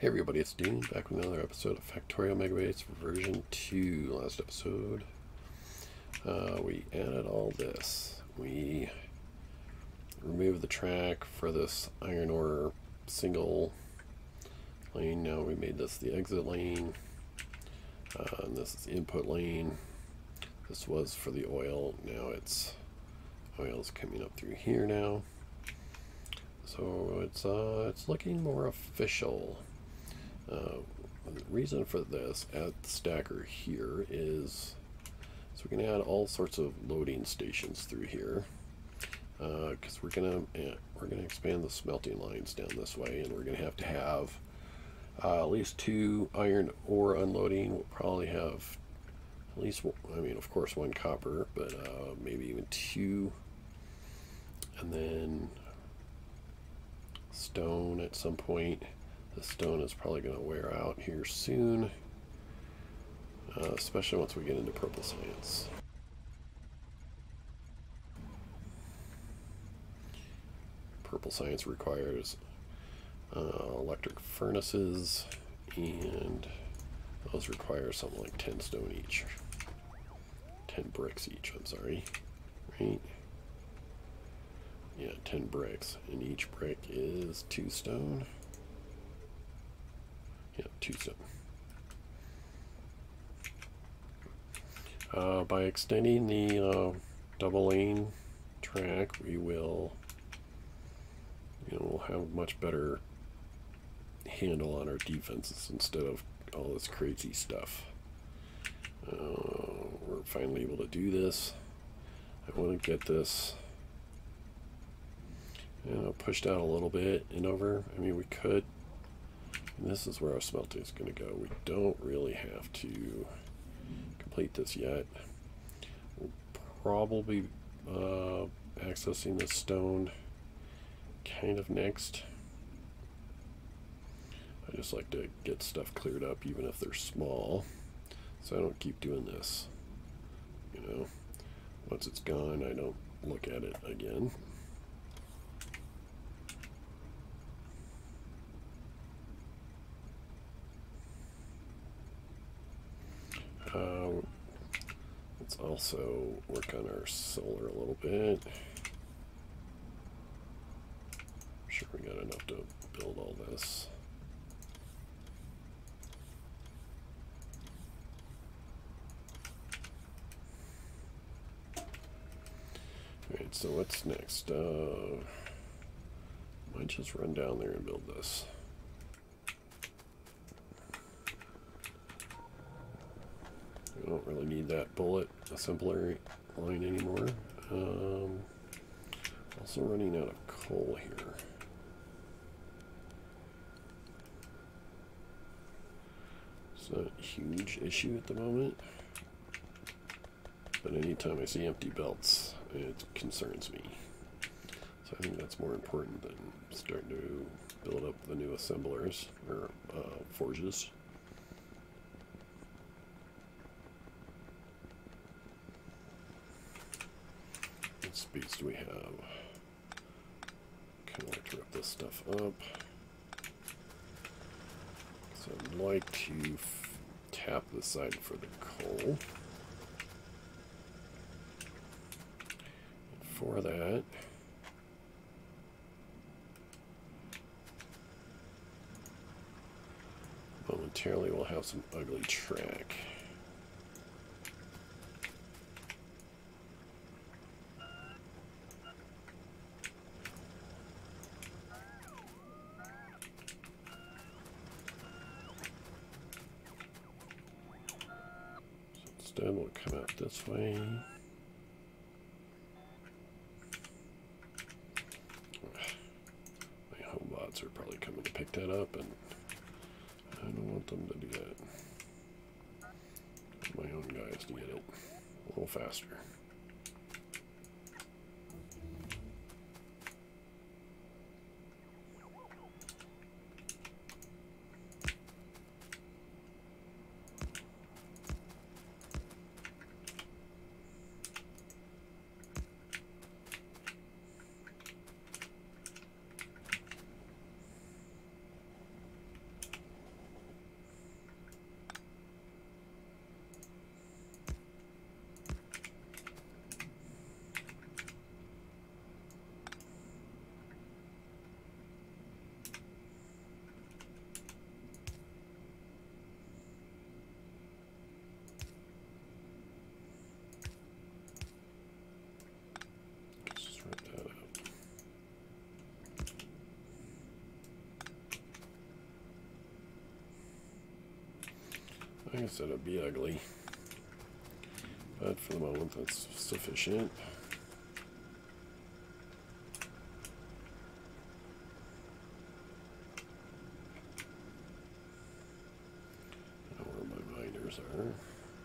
Hey everybody, it's Dean, back with another episode of Factorial Megabase version 2. Last episode, we added all this. We removed the track for this iron ore single lane. Now we made this the exit lane, and this is the input lane. This was for the oil. Now oil's coming up through here now. So it's looking more official. The reason for this at the stacker here is so we can add all sorts of loading stations through here, because we're gonna expand the smelting lines down this way, and we're gonna have at least 2 iron ore unloading. We'll probably have at least, I mean, of course, 1 copper, but maybe even 2, and then stone at some point. The stone is probably going to wear out here soon, especially once we get into purple science. Purple science requires electric furnaces, and those require something like 10 stone each. 10 bricks each, I'm sorry. Right? Yeah, 10 bricks, and each brick is 2 stone. Yeah, 2 stone. By extending the double lane track, we will, we'll have much better handle on our defenses instead of all this crazy stuff. We're finally able to do this. I want to get this pushed out a little bit and over. I mean, we could. And this is where our smelting is going to go. We don't really have to complete this yet. We'll probably accessing this stone kind of next. I just like to get stuff cleared up even if they're small, so I don't keep doing this. Once it's gone, I don't look at it again. Let's also work on our solar a little bit. I'm sure we got enough to build all this. Alright, so what's next? Might just run down there and build this. We don't really need that bullet assembler line anymore. Also running out of coal here. It's not a huge issue at the moment, but anytime I see empty belts, it concerns me. So I think that's more important than starting to build up the new assemblers or forges. What space do we have? Kind of like to rip this stuff up. So I'd like to tap the side for the coal. And for that, momentarily we'll have some ugly track. Instead, we'll come out this way. My home bots are probably coming to pick that up, and I don't want them to do that. My own guys to get it a little faster. Like I said, it'd be ugly, but for the moment that's sufficient. I know where my miners are.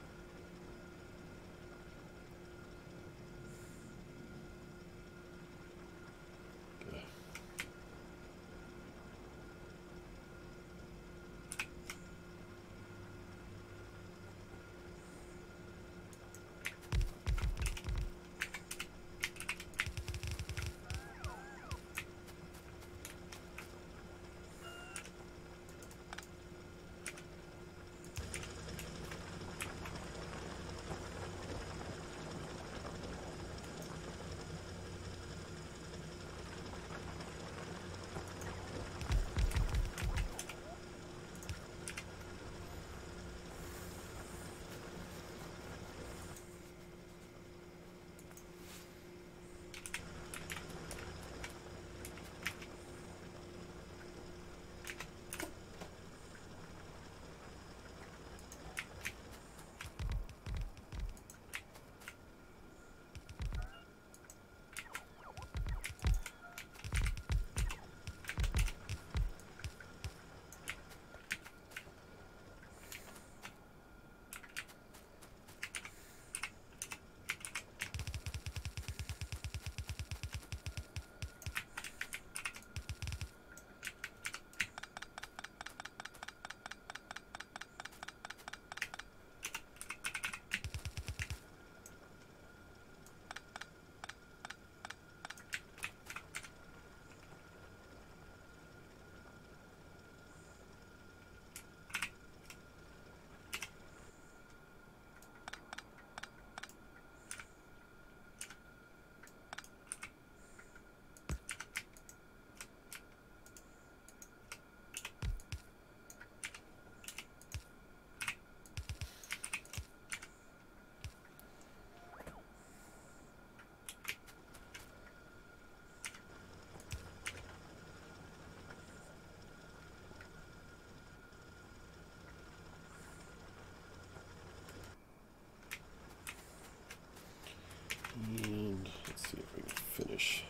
And let's see if we can finish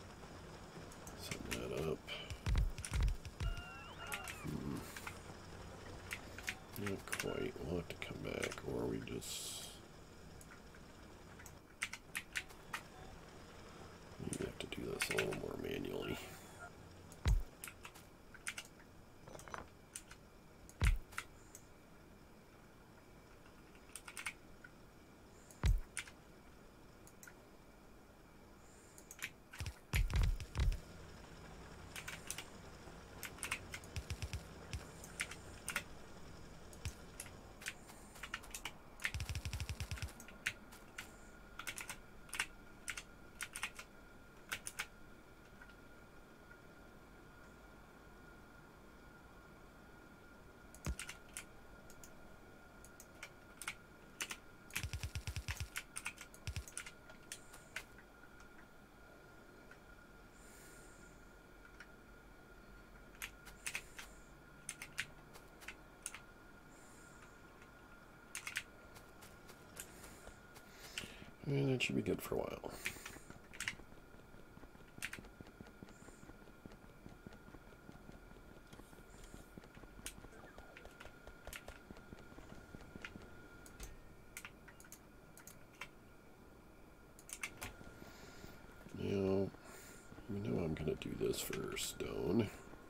setting that up. Not quite. We'll have to come back, or we just... You have to do this a little more manually. And it should be good for a while. Now, you know I'm going to do this for stone.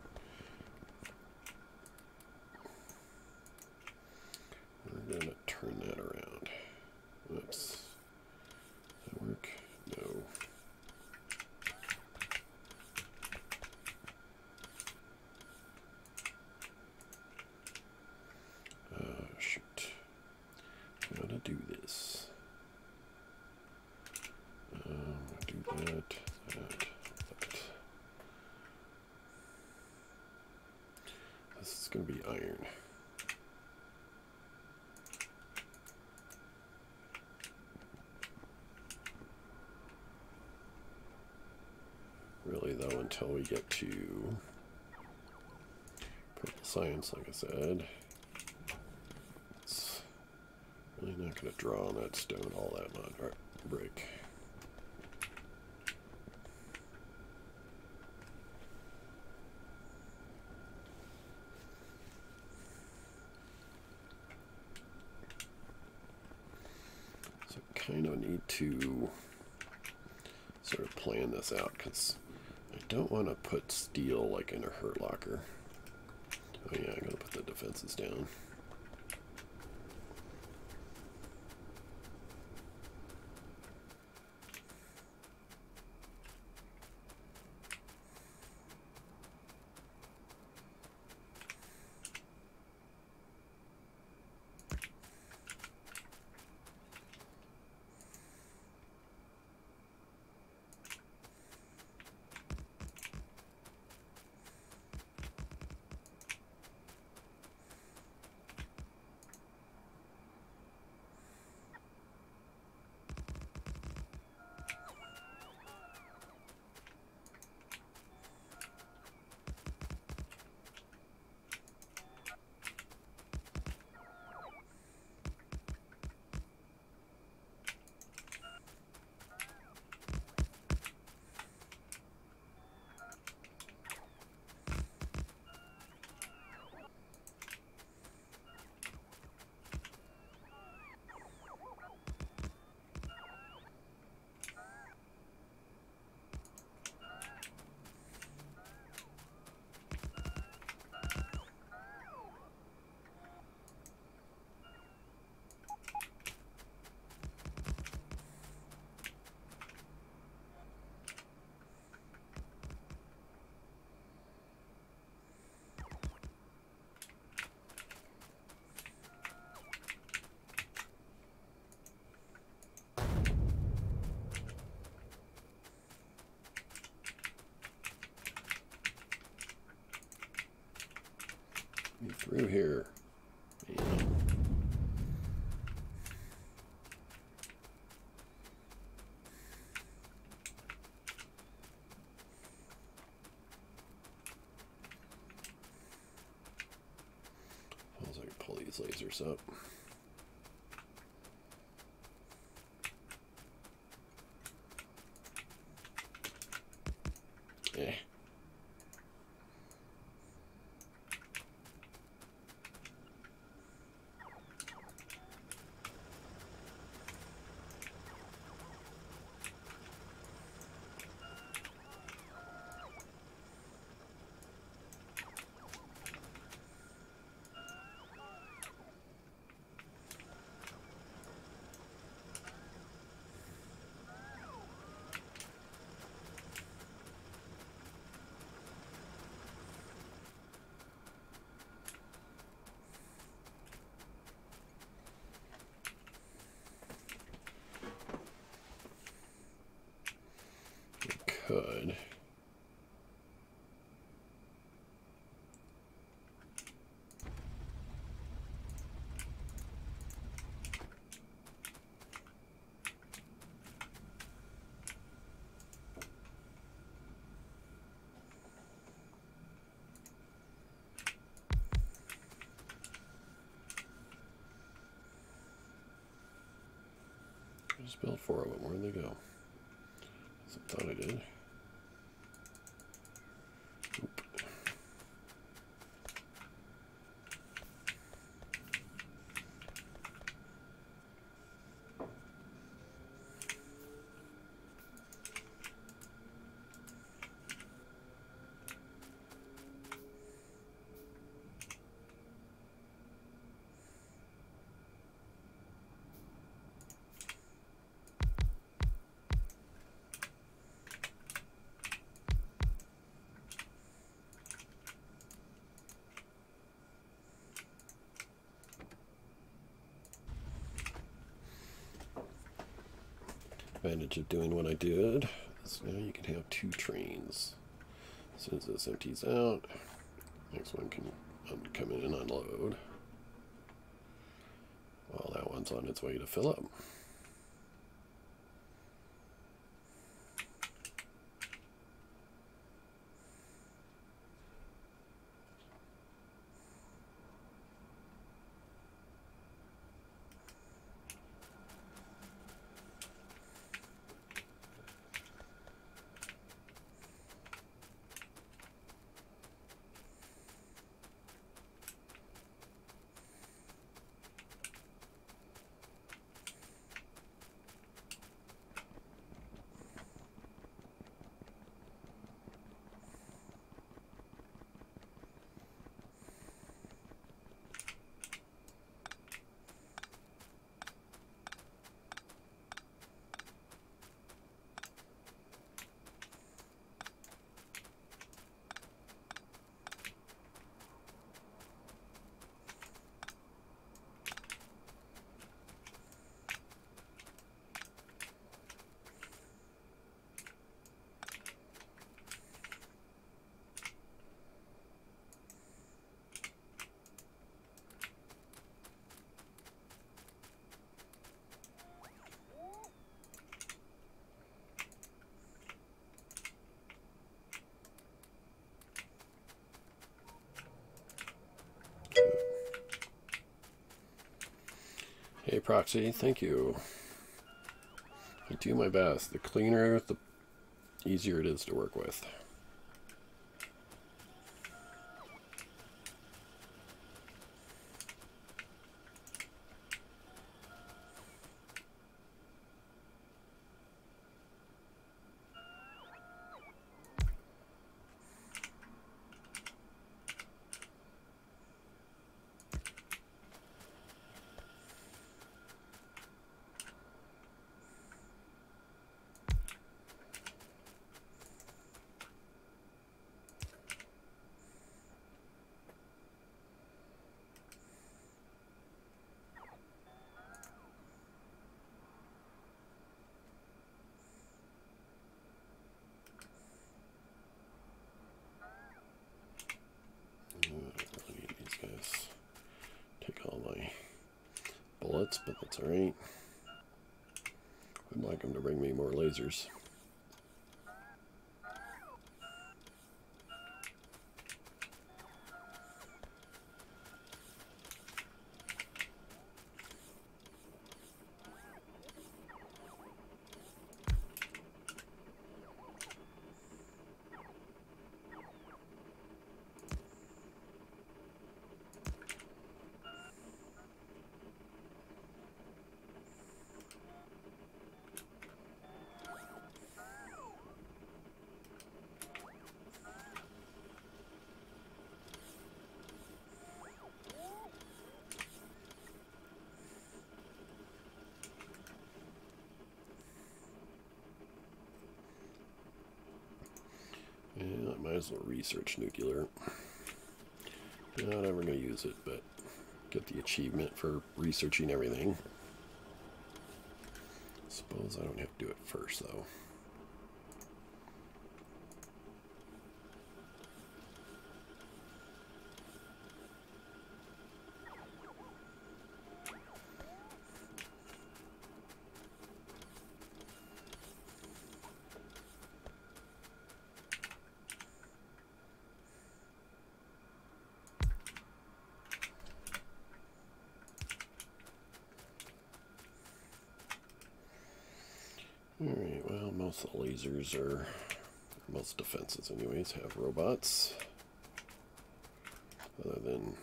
We're going to turn that around. Oops. Does that work? No. Shoot. How to do this? Do that, that. This is going to be iron. Really though, until we get to purple science, like I said, let's Really not going to draw on that stone all that much. All right, break. So kind of need to sort of plan this out because I don't want to put steel like in a hurt locker. Oh yeah, I'm going to put the defenses down. Through here. Yeah. Suppose I can pull these lasers up. Eh. Could. I just built 4 of them. Where'd they go? I thought I did. Oop. Advantage of doing what I did is now you can have 2 trains. As soon as this empties out, next one can come in and unload while that one's on its way to fill up. Hey Proxy, thank you. I do my best. The cleaner, the easier it is to work with. Take all my bullets, but that's alright. I'd like them to bring me more lasers. Yeah, I might as well research nuclear. Not ever going to use it, but get the achievement for researching everything. Suppose I don't have to do it first, though. Alright, well, most of the lasers are, most defenses anyways, have robots. Other than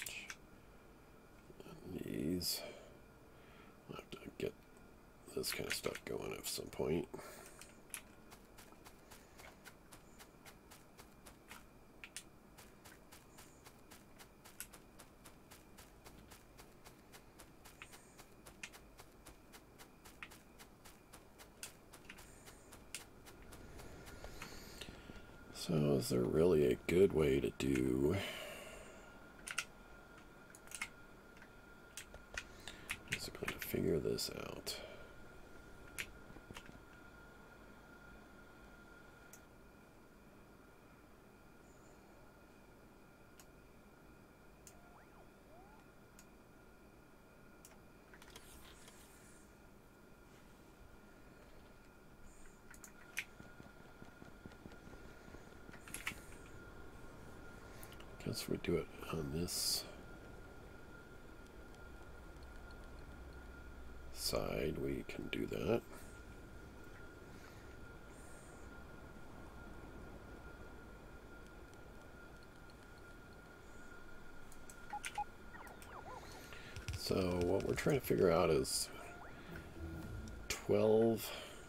these. I'll have to get this kind of stuff going at some point. So is there really a good way to do basically to figure this out? Guess we do it on this side. We can do that. So what we're trying to figure out is 12,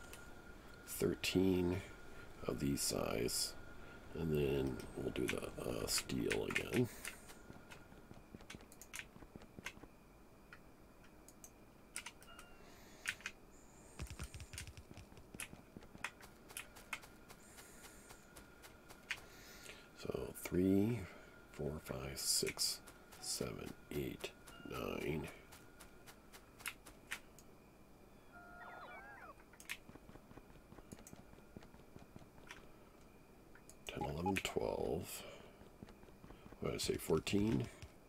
13 of these size. And then we'll do the steel again. So 3, 4, 5, 6, 7, 8, 9. 10, 11, 12. What did I say, 14?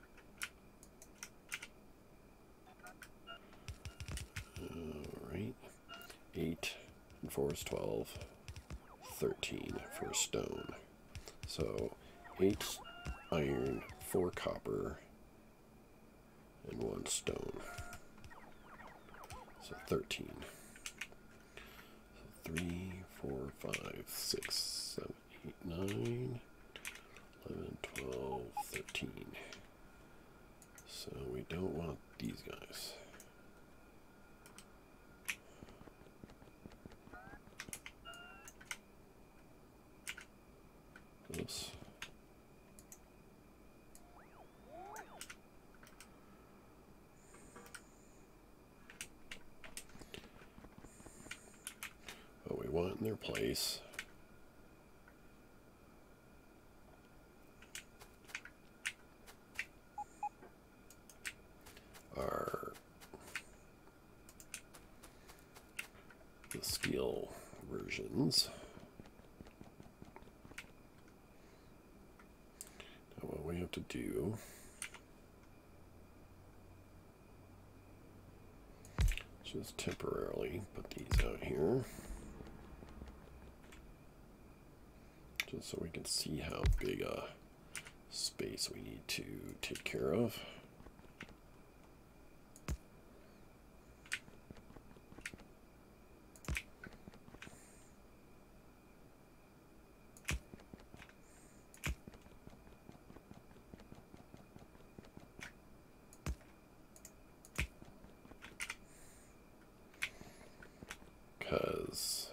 Alright. 8 and 4 is 12. 13 for stone. So 8 iron, 4 copper, and 1 stone. So 13. So 3, 4, 5, 6, 7, 8, 9, 11, 12, 13. So we don't want these guys. Oops. What we want in their place are the steel versions. Now what we have to do is just temporarily put these out here, just so we can see how big a space we need to take care of. Because,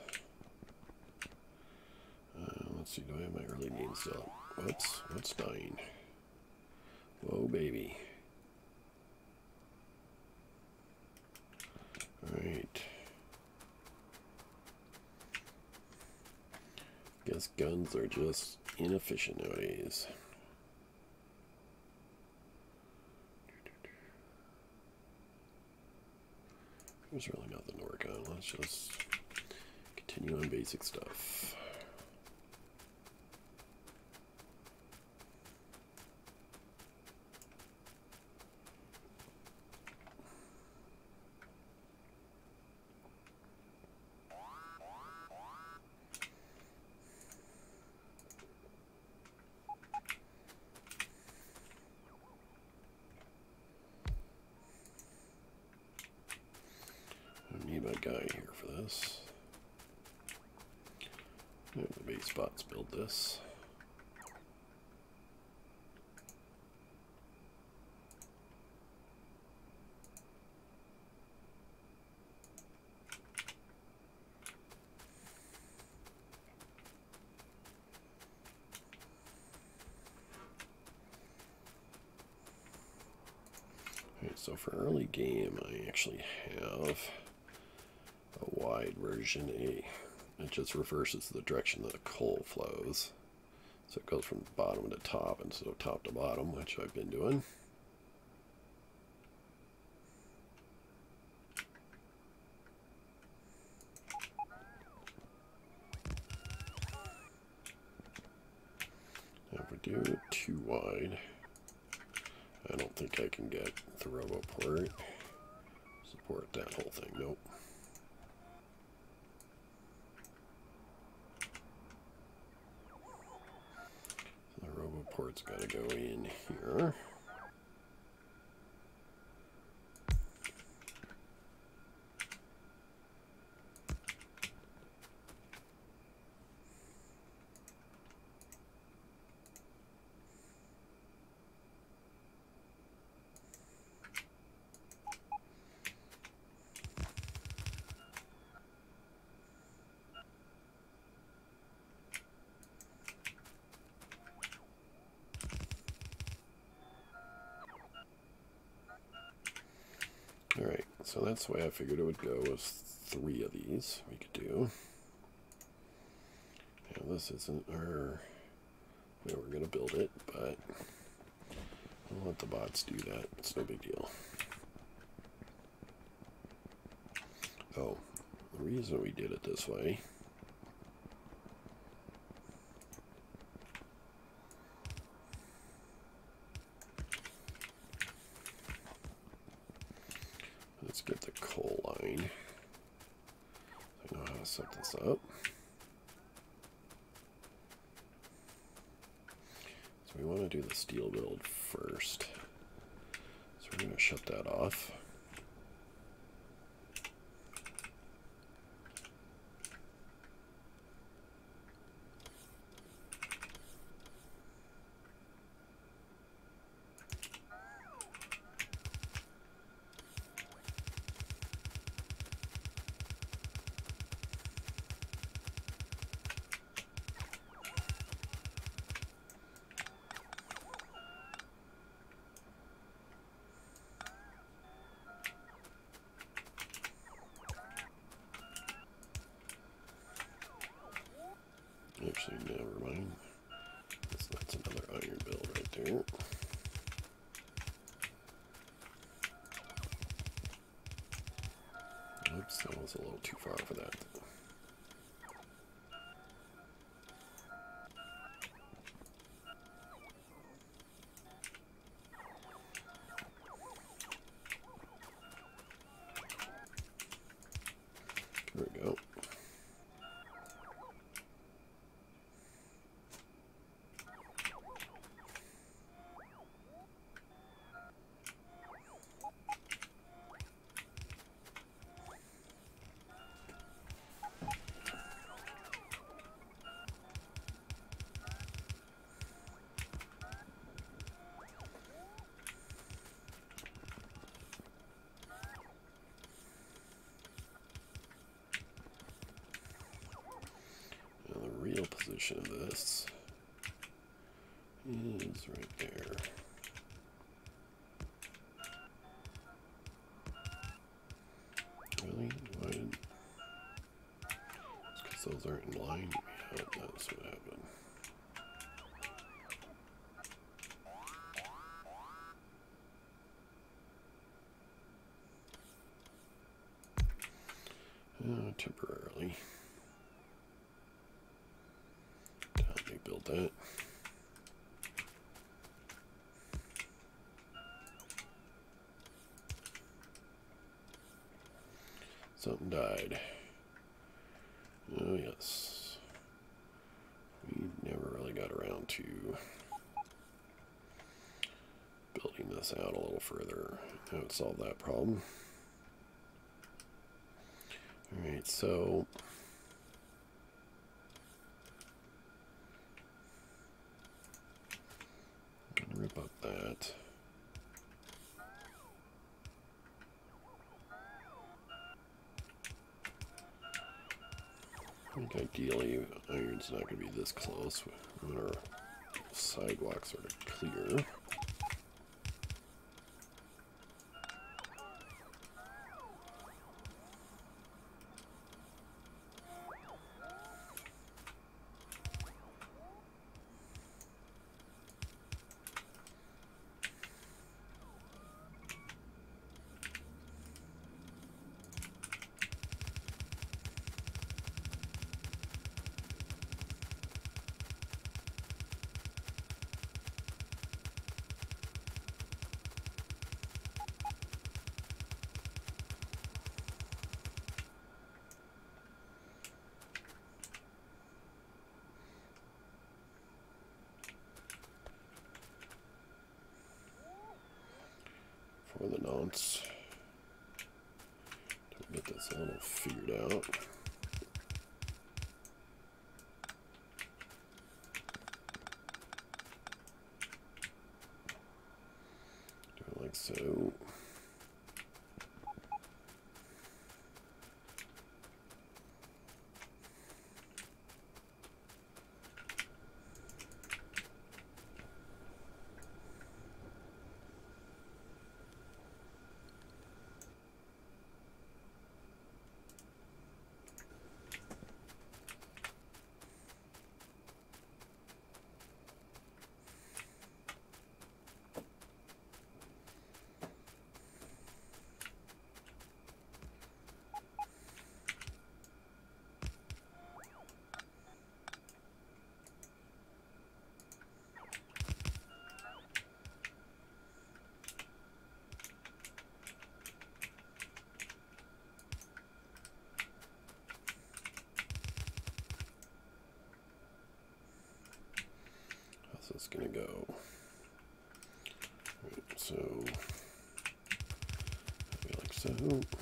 let's see, do I have my early game still? Whoops, what's dying? Whoa, baby. Alright. Guess guns are just inefficient nowadays. There's really nothing to work on. Let's just continue on basic stuff. I need my guy here for this. The base spots build this. Alright, so for early game, I actually have a wide version A. It just reverses the direction that the coal flows. So it goes from bottom to top instead of top to bottom, which I've been doing. Now if we do it too wide, I don't think I can get the RoboPort. Support that whole thing, nope. Port's got to go in here. Alright, so that's the way I figured it would go, was 3 of these we could do. Now this isn't our way we're going to build it, but I'll let the bots do that. It's no big deal. Oh, the reason we did it this way let's get the coal line. I know how to set this up. So we want to do the steel build first. So we're going to shut that off. So it was a little too far for that. There we go. Real position of this is right there. Really? Why didn't... It's because those aren't in line. Yeah, that's what happened. Temporarily. Let me build that. Something died. Oh yes. We never really got around to building this out a little further. That would solve that problem. Alright, so rip up that. I think ideally iron's not going to be this close when our sidewalks are clear. For the nonce, to get this all figured out. Do it like so. It's gonna go. Right, so like so.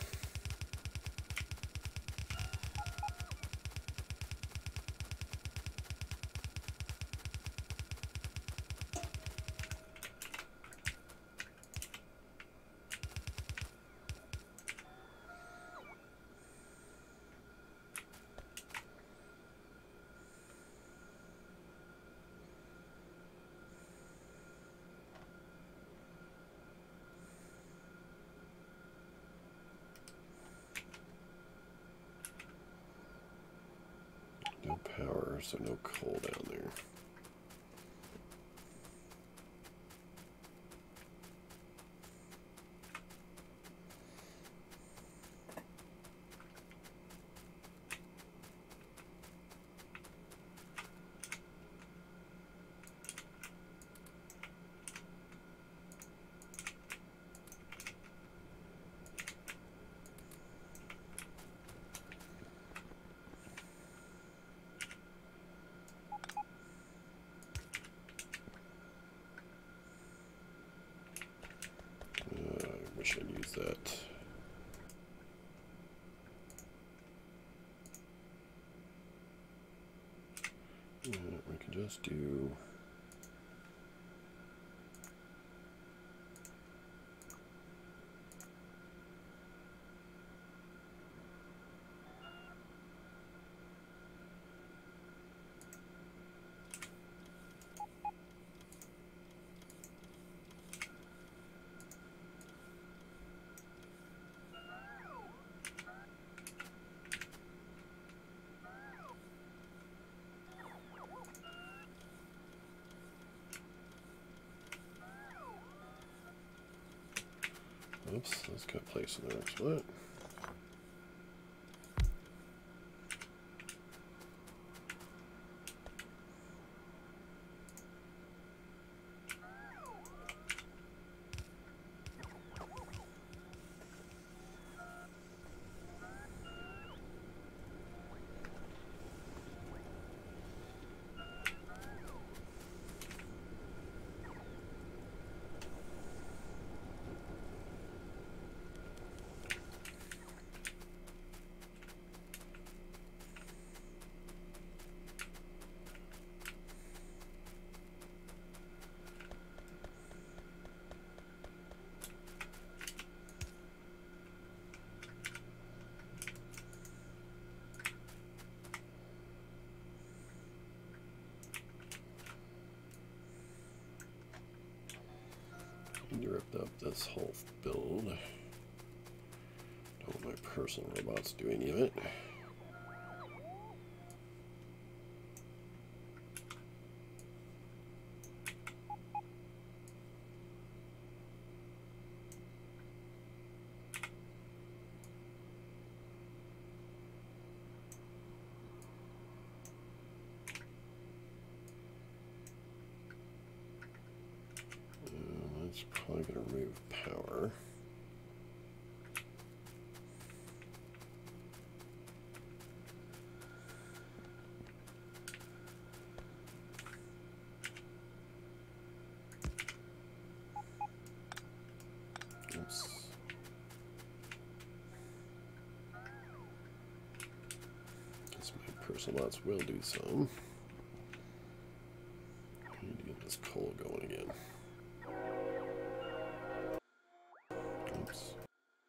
No power, so no coal down there. that. Yeah, we can just do oops, that's got place in the next spot. Need to rip up this whole build. Don't want my personal robots do any of it. It's probably going to remove power. Oops. Guess my personal lots will do some. I need to get this coal going again. Oops.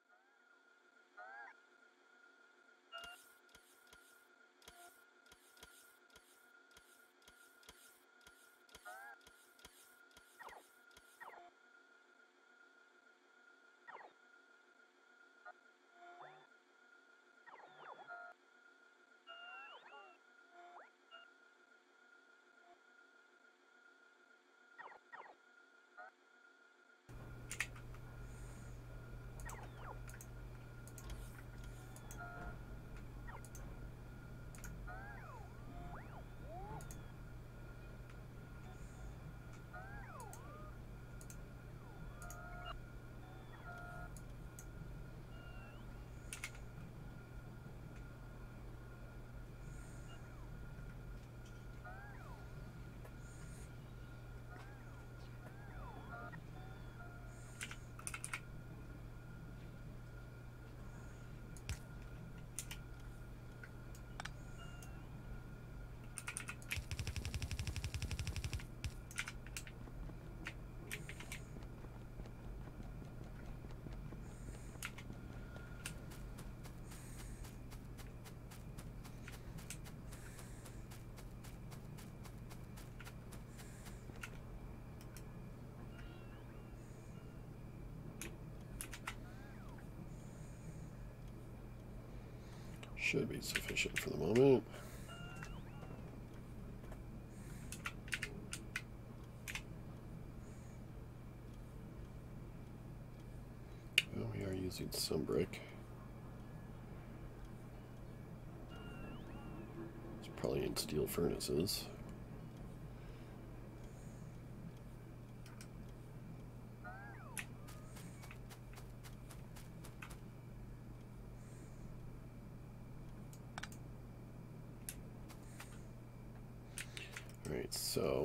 Should be sufficient for the moment. Well, we are using some brick. It's probably in steel furnaces. Alright, so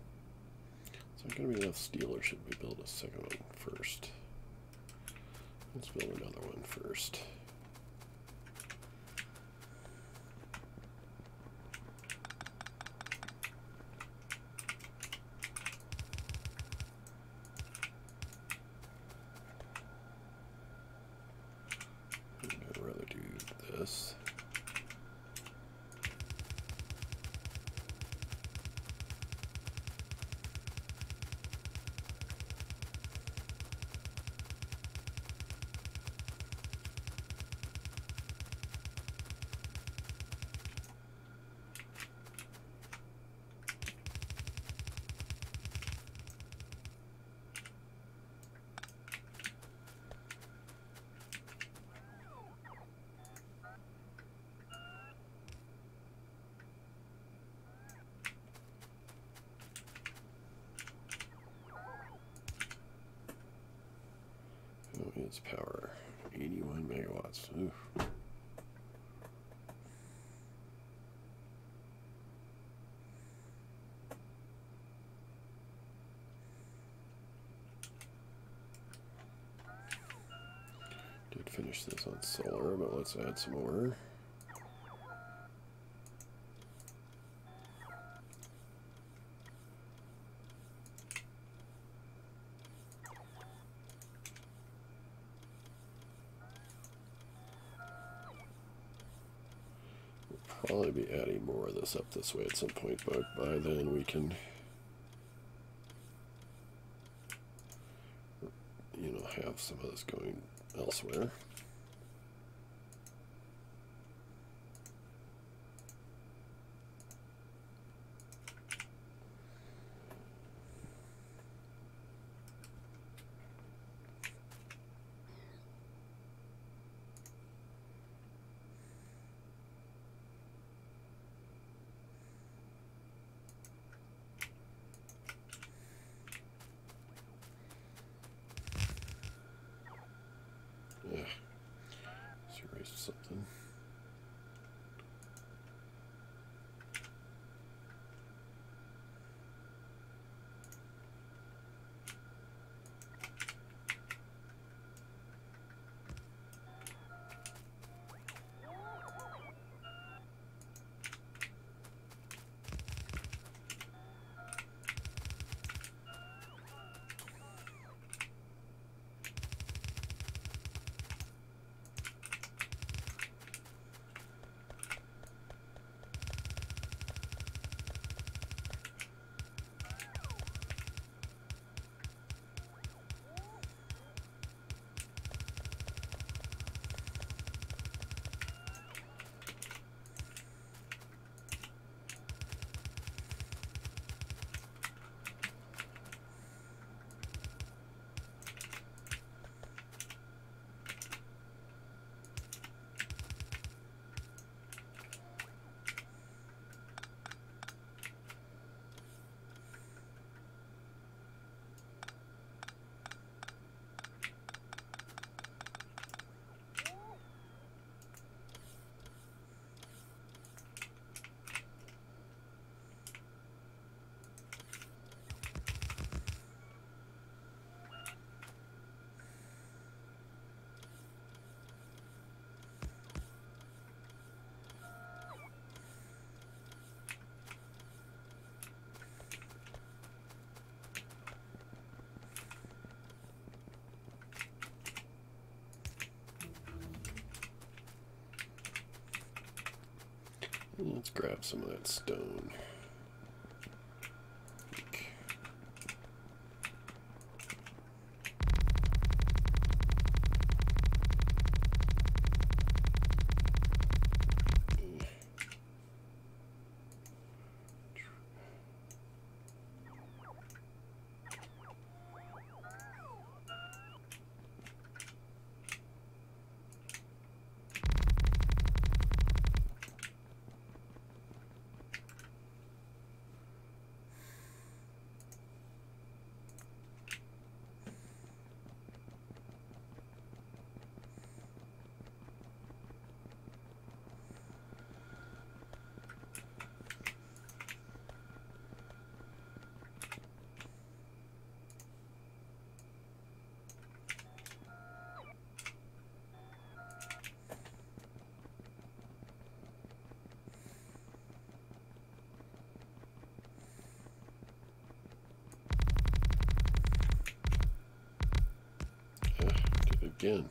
it's not going to be enough steel, or should we build a second one first? Let's build another one first. I'd rather do this. Oh, its power, 81 megawatts. Ooh. Did finish this on solar, but let's add some more. Probably be adding more of this up this way at some point, but by then we can, you know, have some of this going elsewhere. Let's erase something. Let's grab some of that stone. again.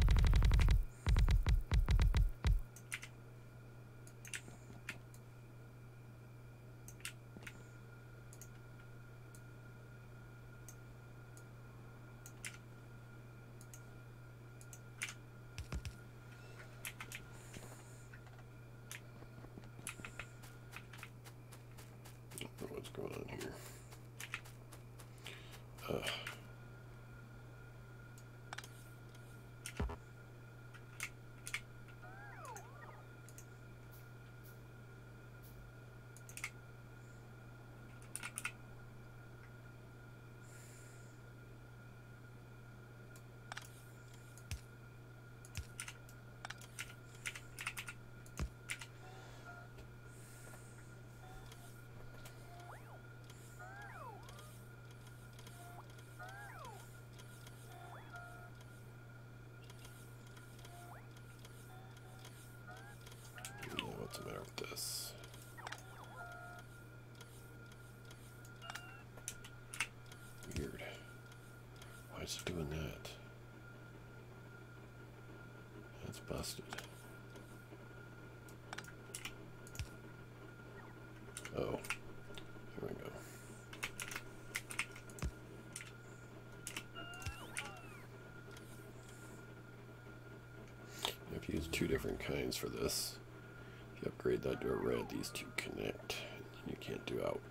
What's going on here? What's the matter with this? Weird. Why is it doing that? That's busted. Oh, here we go. You have to use two different kinds for this. If you upgrade that to a red, these two connect, and you can't do out.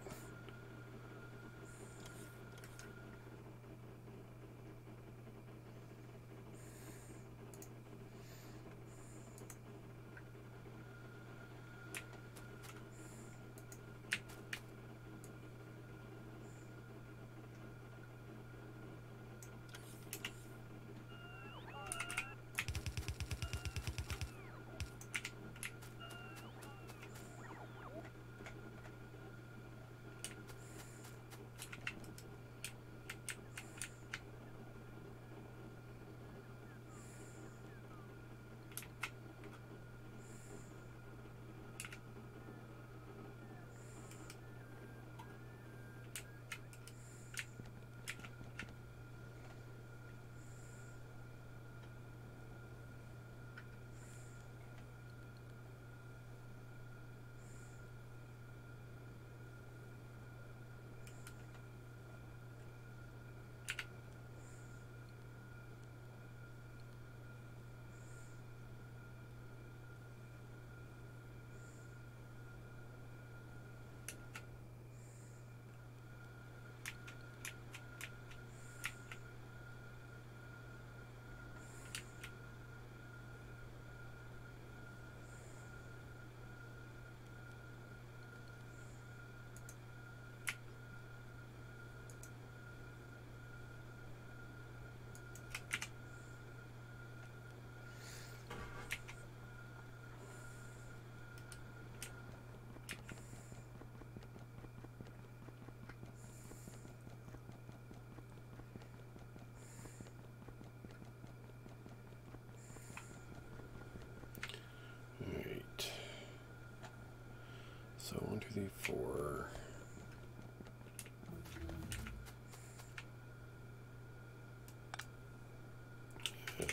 So 1, 2, 3, 4. Yeah.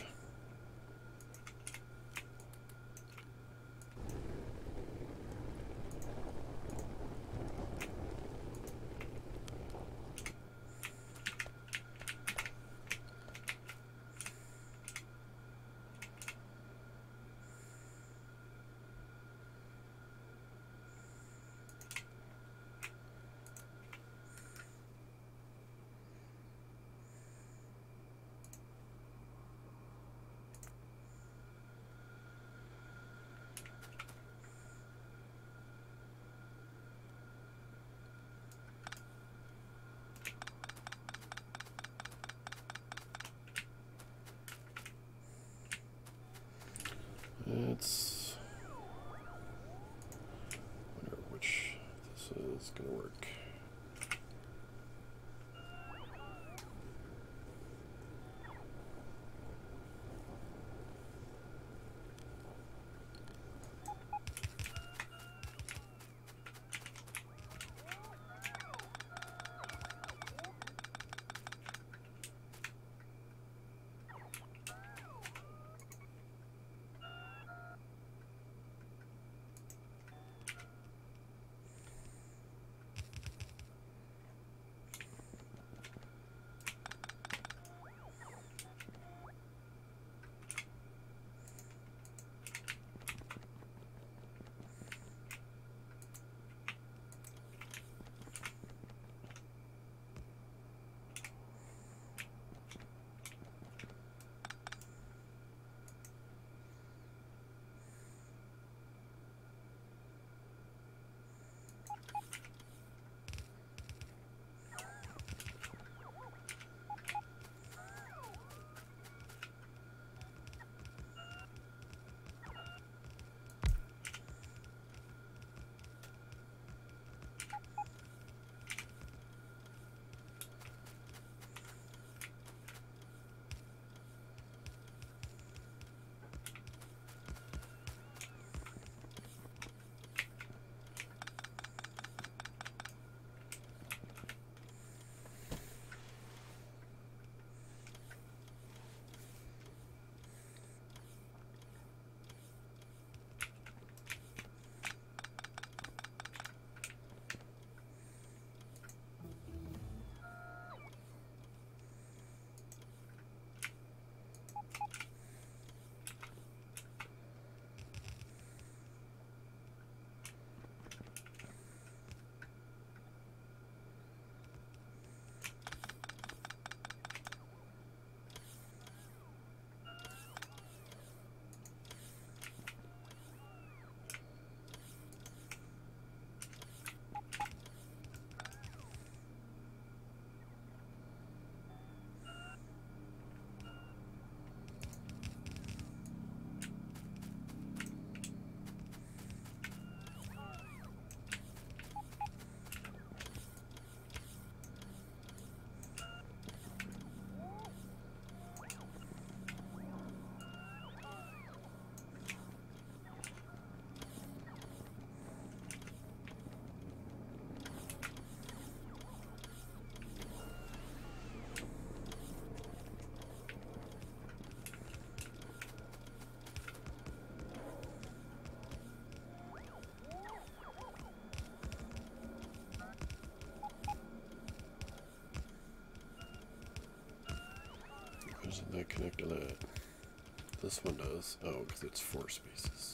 Let's wonder which this is going to work. Doesn't that connect to that? This one does. Oh, because it's 4 spaces.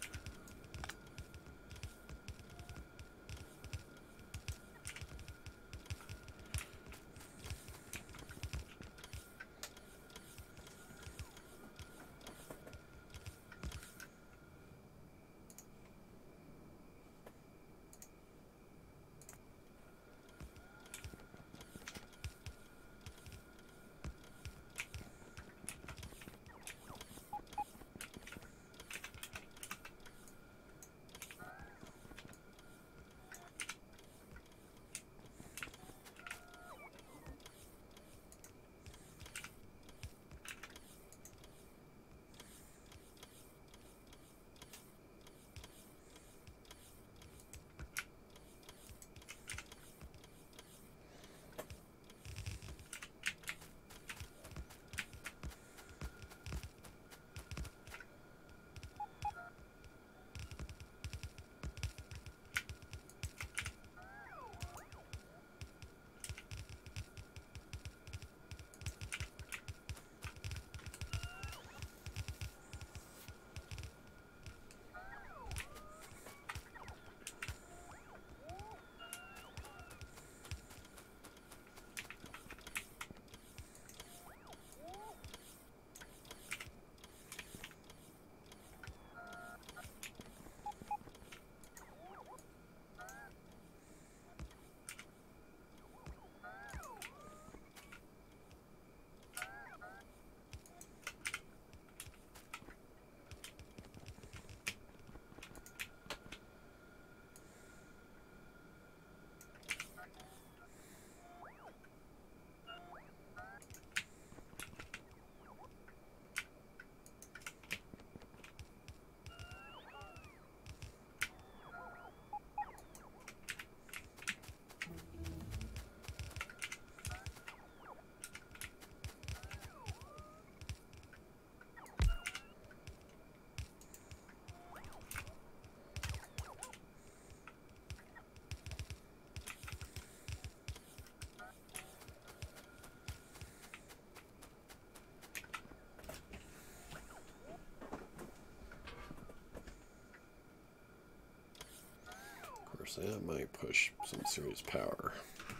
That might push some serious power.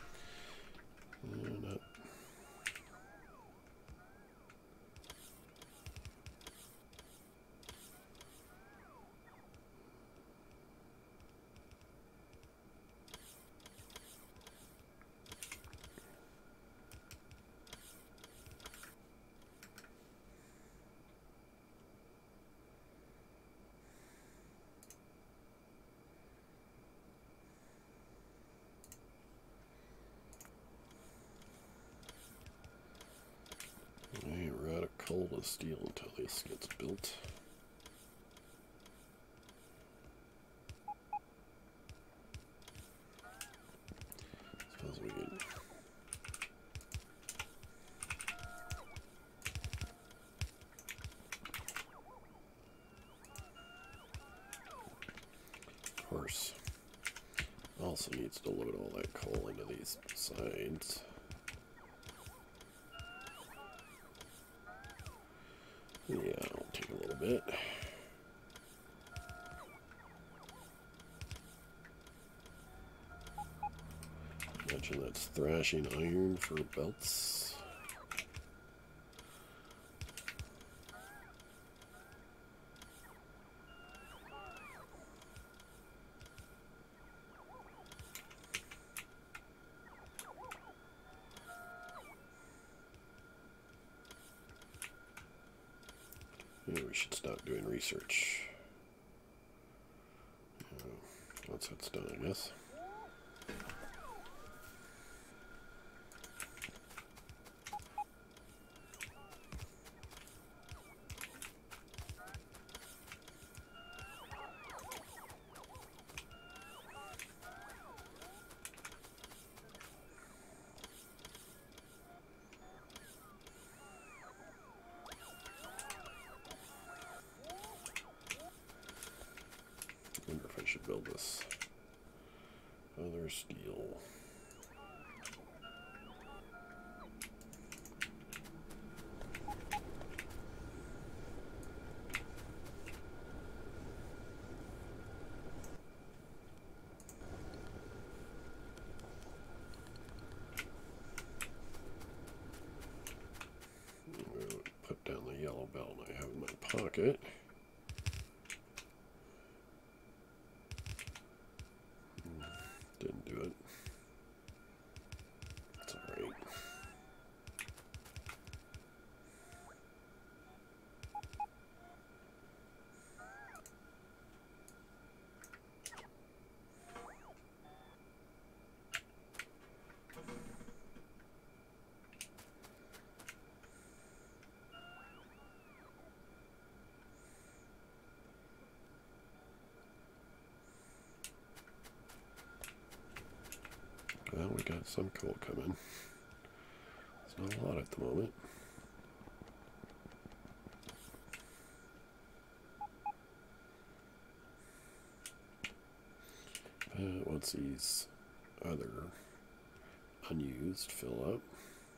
Not cold as steel until this gets built. Suppose we get of course also needs to load all that coal into these sides. Yeah, it'll take a little bit. Imagine that's thrashing iron for belts. Maybe we should stop doing research. Once that's done, I guess. I wonder if I should build this other steel. pocket. Didn't do it. It's alright. Well, we got some coal coming. There's not a lot at the moment. But once these other unused fill up,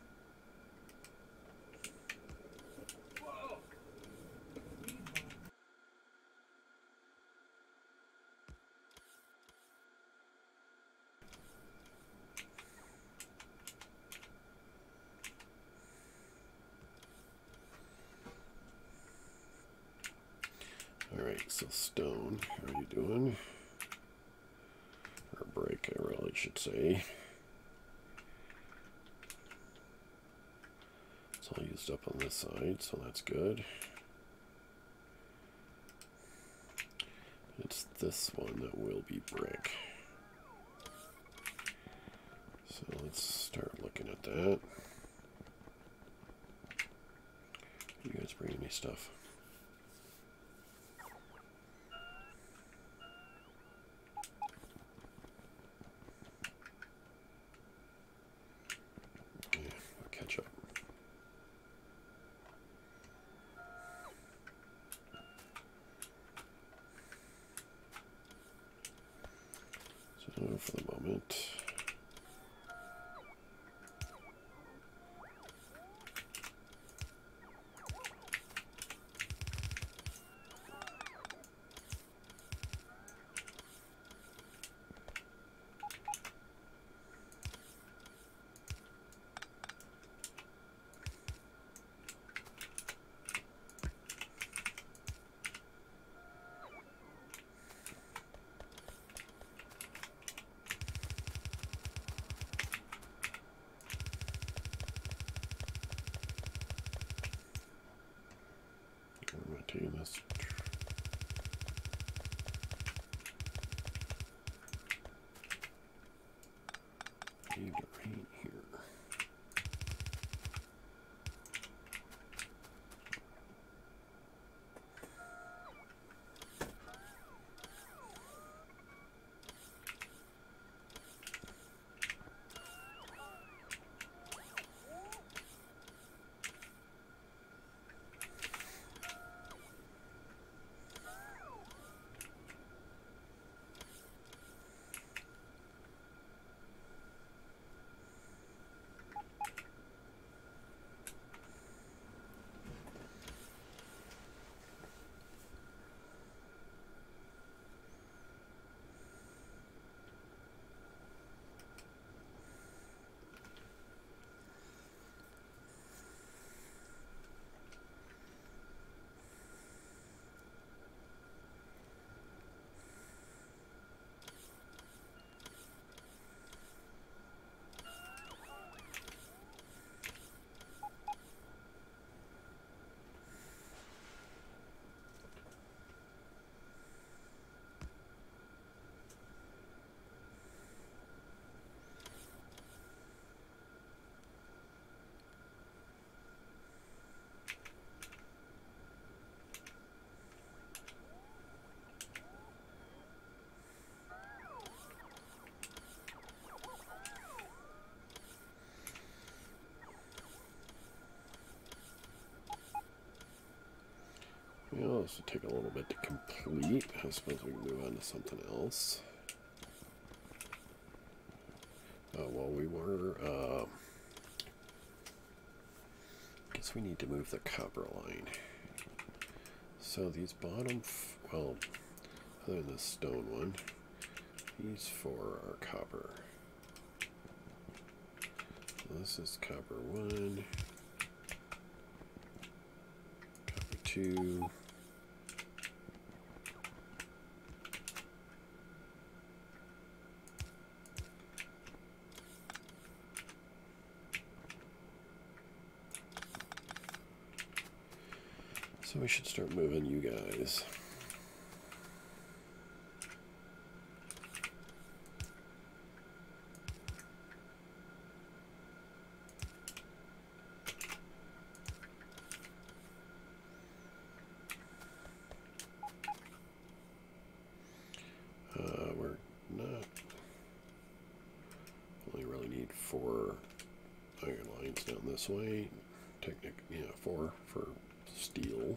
alright, so stone, how are you doing? Or brick, I really should say. It's all used up on this side, so that's good. It's this one that will be brick. So let's start looking at that. You guys bring any stuff? Yeah, I'll catch up. So for the moment, I'm taking this. Need to rain here. Well, this will take a little bit to complete. I suppose we can move on to something else. Well, we were, guess we need to move the copper line. So these bottom, well, other than this stone one, these four are copper. So this is copper 1, copper 2, So we should start moving you guys. We're not, only really need 4 iron lines down this way. Technically, yeah, 4 for steel.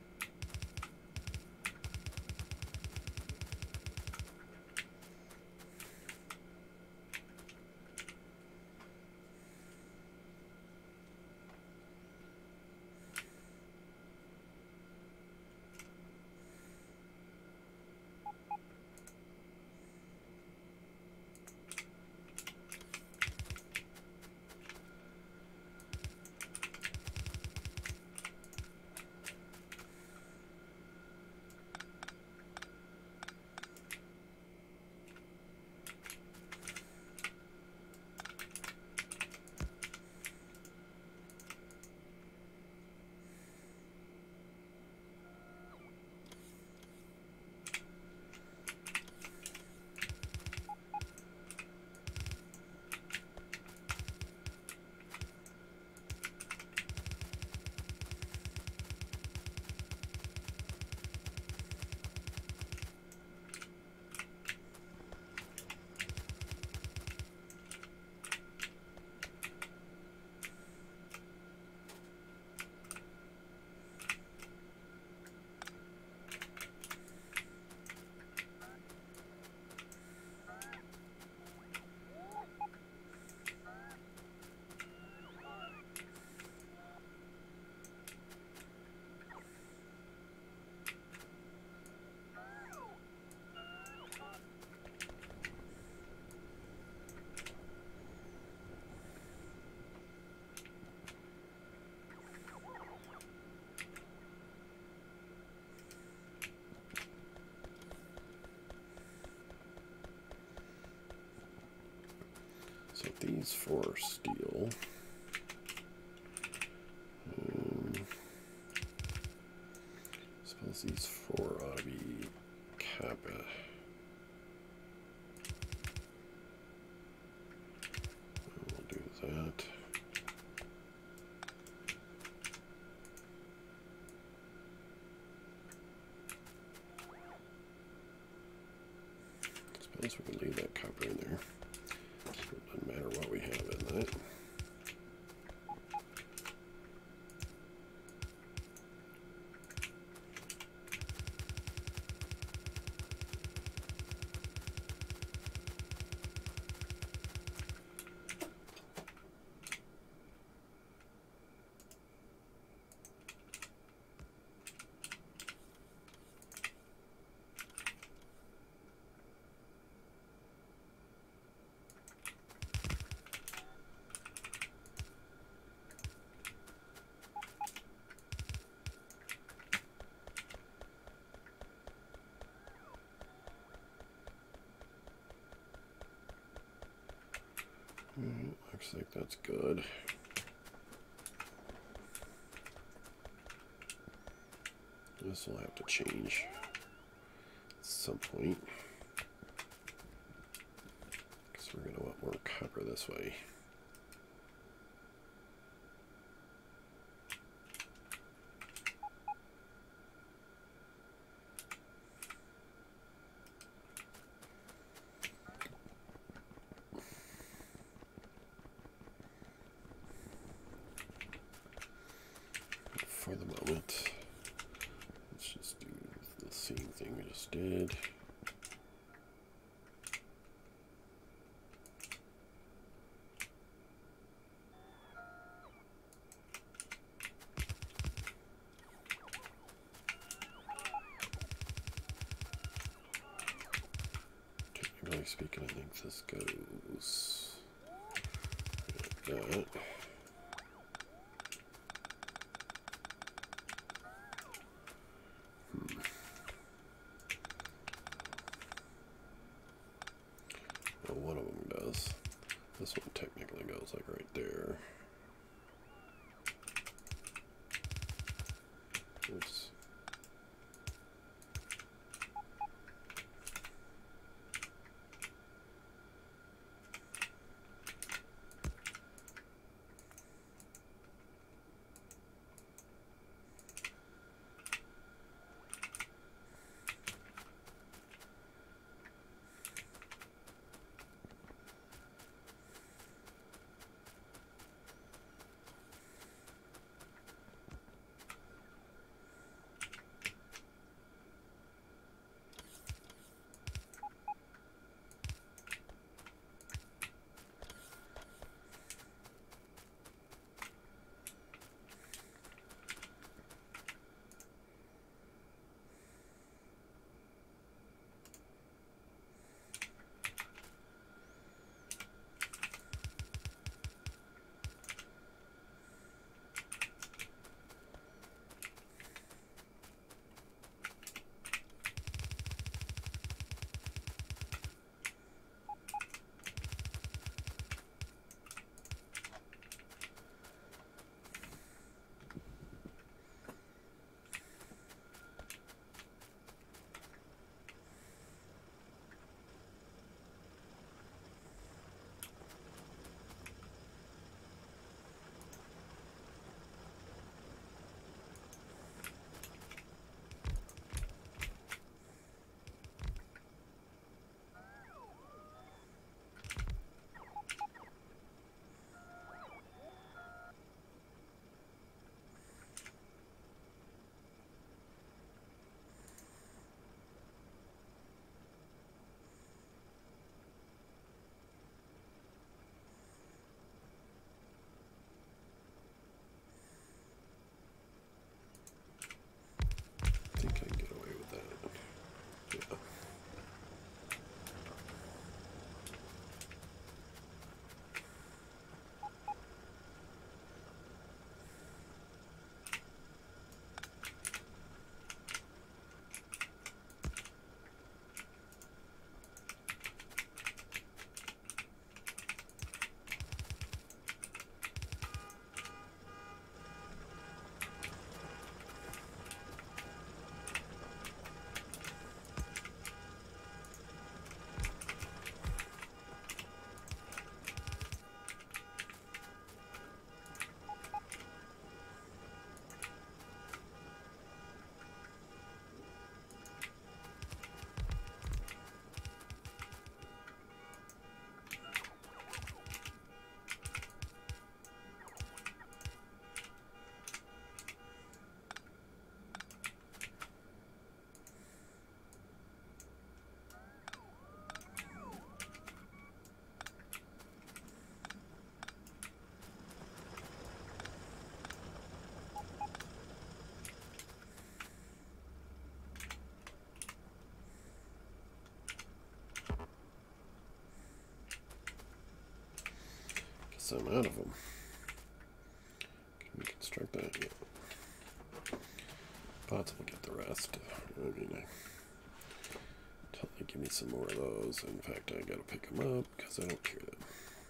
So these 4 steel. Suppose these 4 ought to be Kappa. We'll do that. Suppose we can leave that copper in there. So it doesn't matter what we have in that. Looks like that's good. This will have to change at some point, because we're going to want more copper this way. For the moment, let's just do the same thing we just did. Technically speaking, I think this goes like that. Well, one of them does. This one technically goes like right there. Oops. some out of them. Can we construct that? Yeah. Bots will get the rest. I mean, until they give me some more of those. In fact, I gotta pick them up because I don't care them.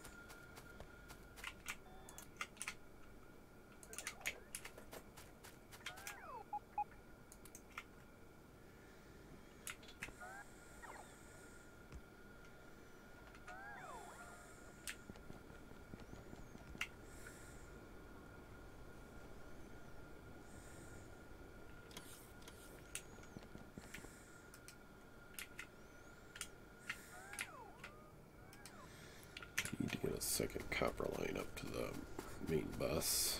Need to get a second copper line up to the main bus.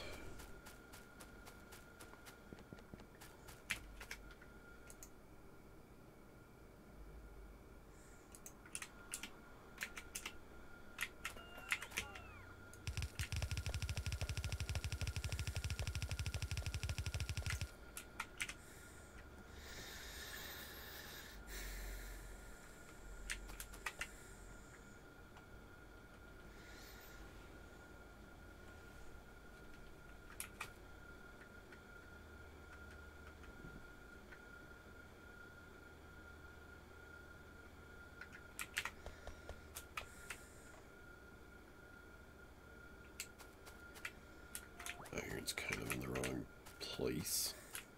Iron's kind of in the wrong place.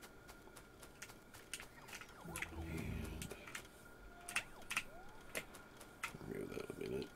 And remove that a minute.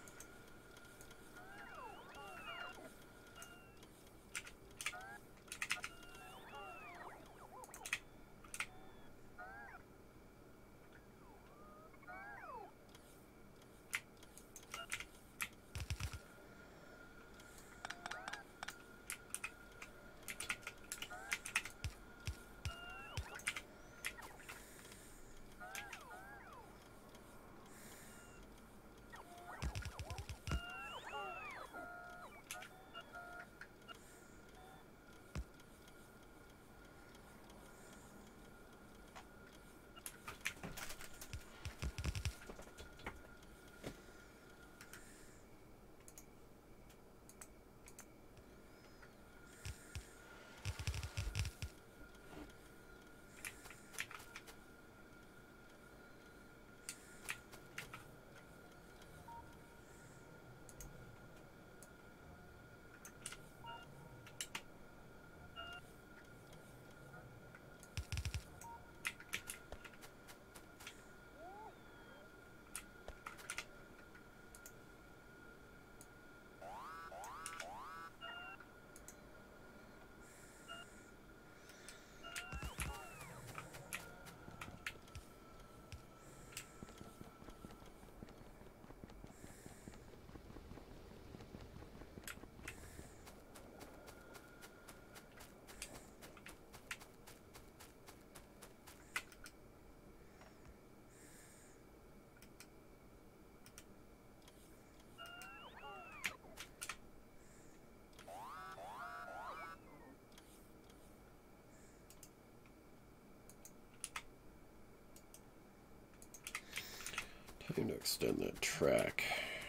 Time to extend that track.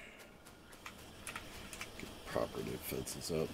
Get proper defenses up.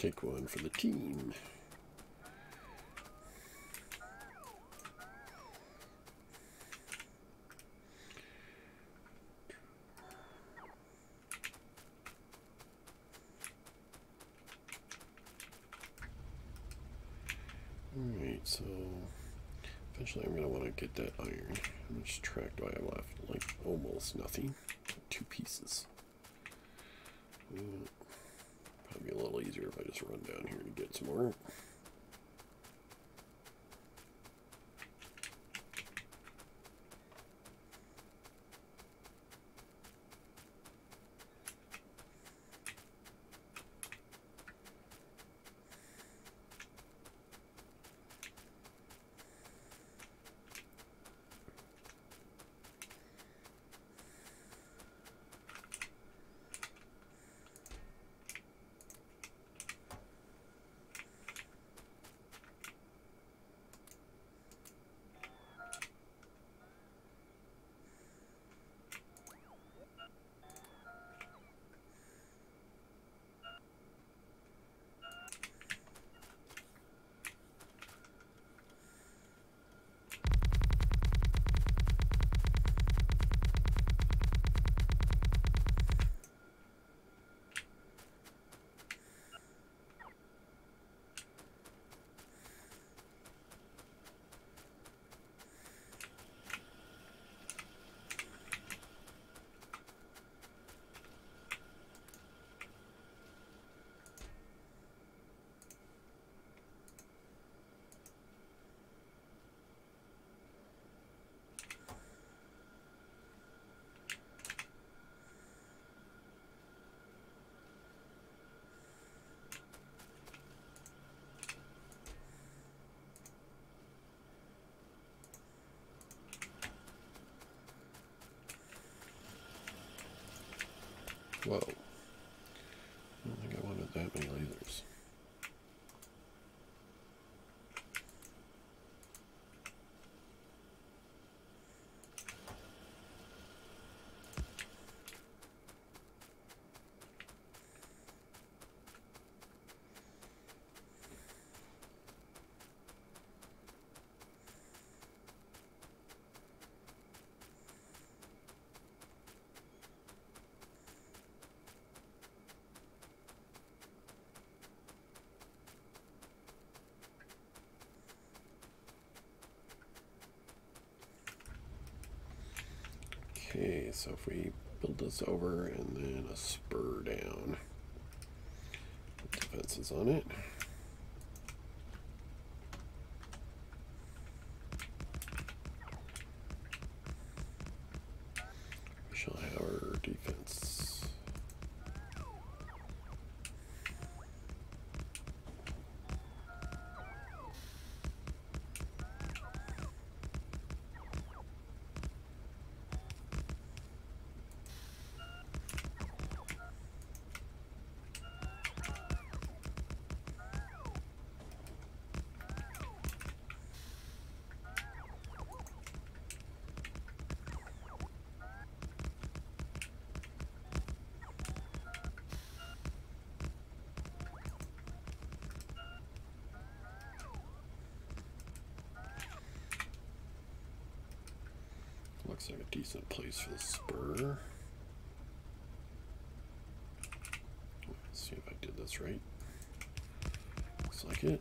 take one for the team. Alright, so eventually I'm going to want to get that iron. How much track do I have left? Like almost nothing. 2 pieces. Probably a little easier if I just run down here to get some more. Whoa. I don't think I wanted that many lasers. Okay, so if we build this over and then a spur down, put defenses on it. We shall have our defense. Looks like a decent place for the spur. Let's see if I did this right. Looks like it.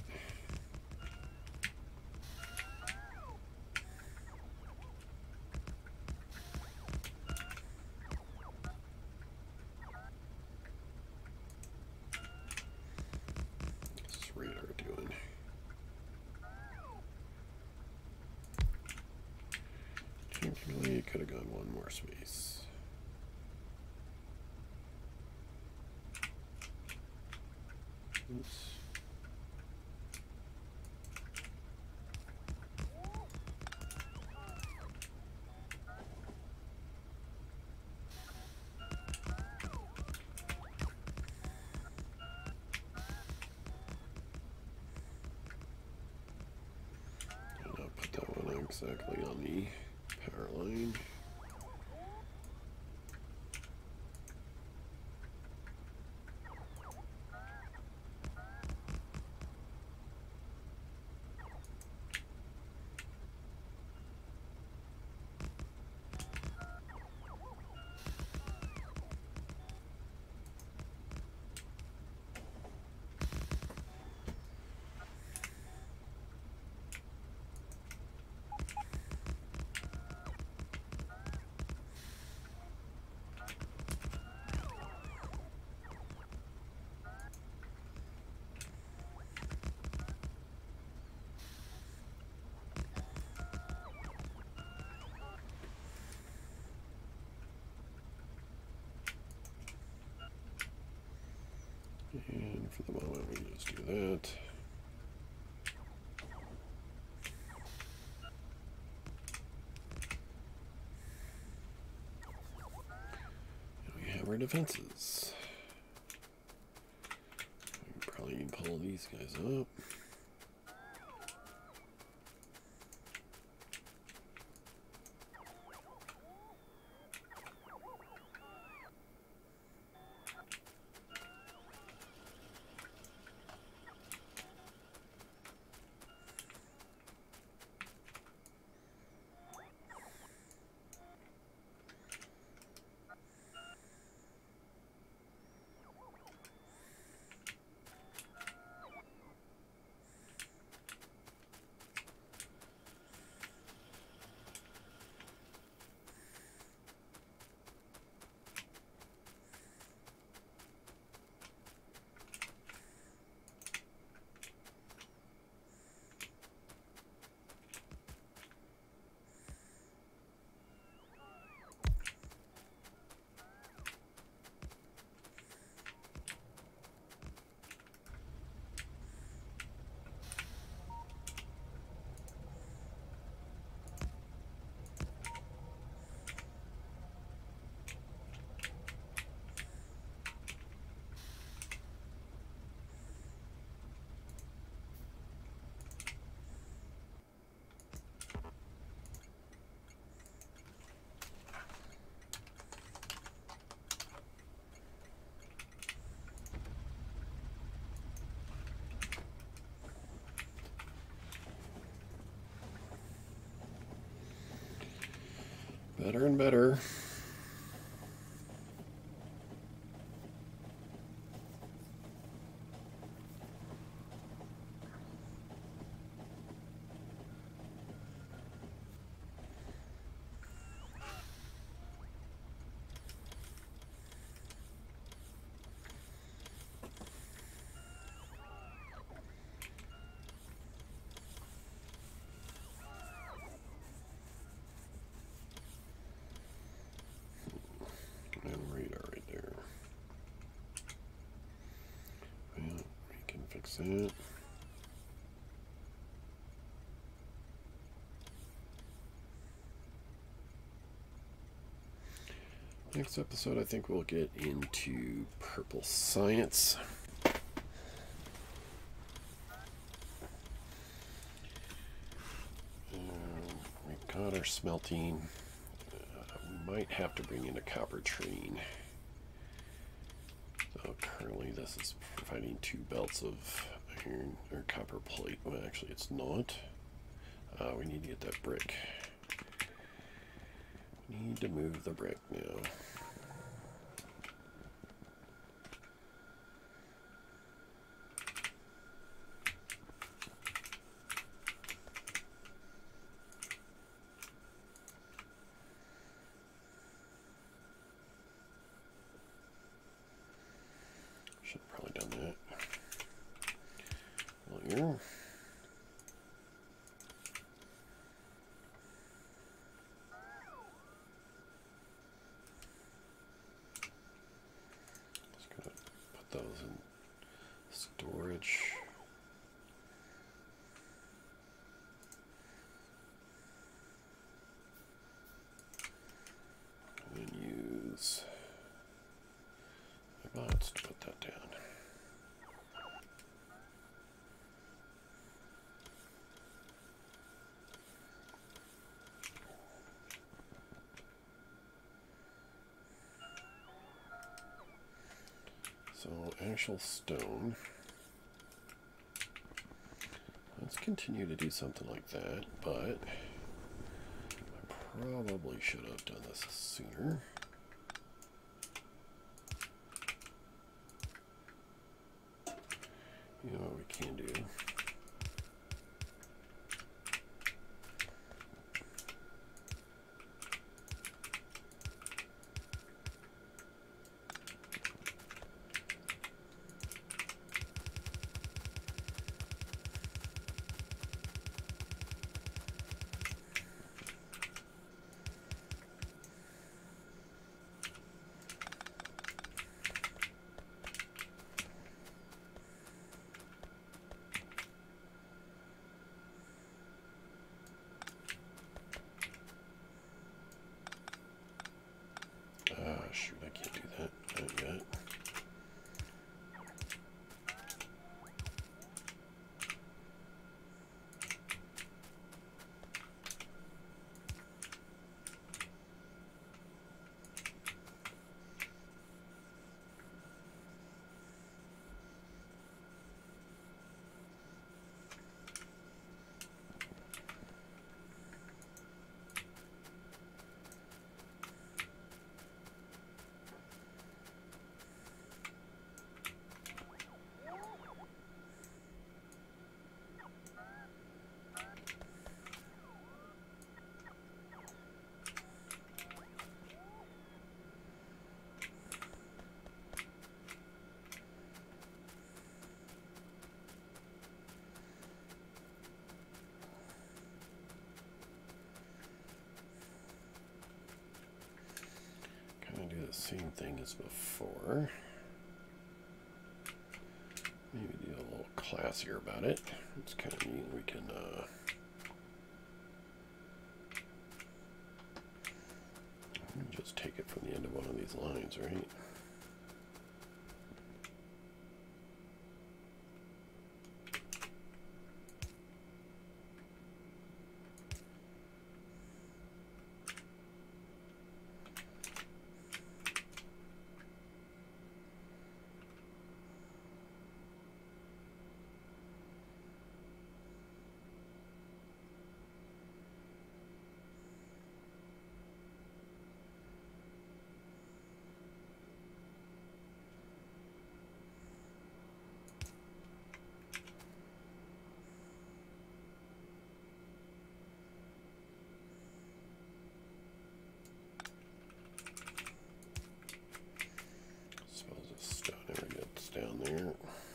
What's this radar doing? Technically, it could have gone one more space. Oops. And I'll put that one exactly on the power line. For the moment, we just do that. And we have our defenses. We can probably even pull these guys up. Better and better. It. Next episode, I think we'll get into purple science. We've got our smelting. We might have to bring in a copper train. Currently, this is providing 2 belts of iron or copper plate. Well, actually, it's not. We need to get that brick. We need to move the brick now. Should have probably done that. Well, here. Just gonna put those in storage. And then use my bots to put that down. So actual stone. Let's continue to do something like that, but I probably should have done this sooner. You know what we can do? same thing as before. Maybe do a little classier about it. It's kind of neat. We can just take it from the end of one of these lines, right? Down there.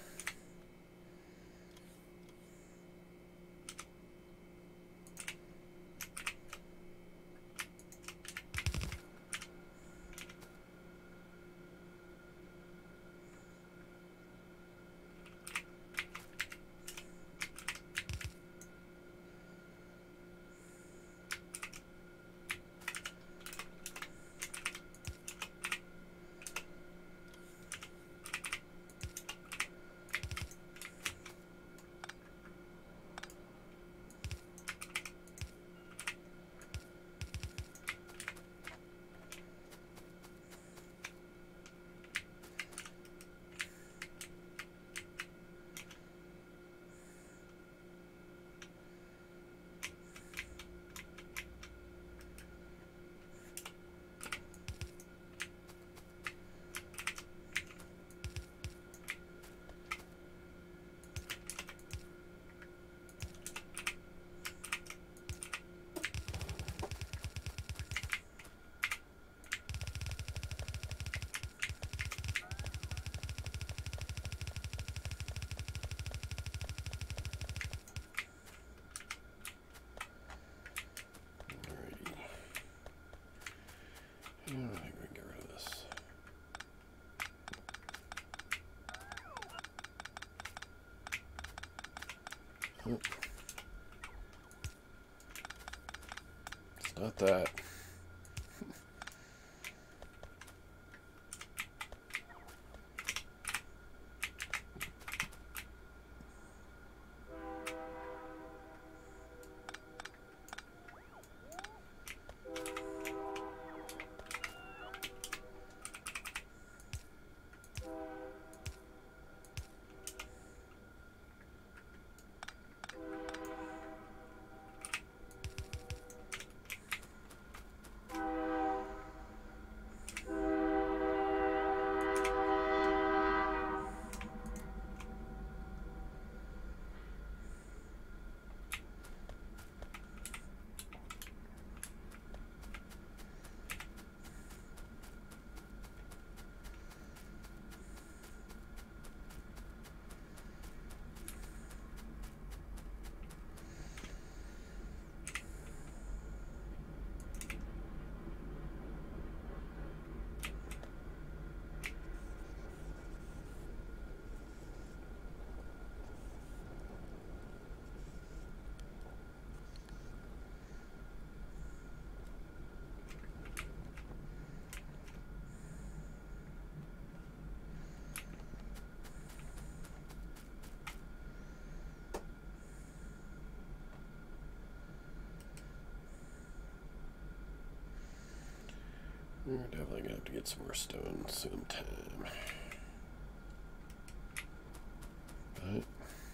I think we can get rid of this. Oh. It's not that. We're definitely gonna have to get some more stone sometime. But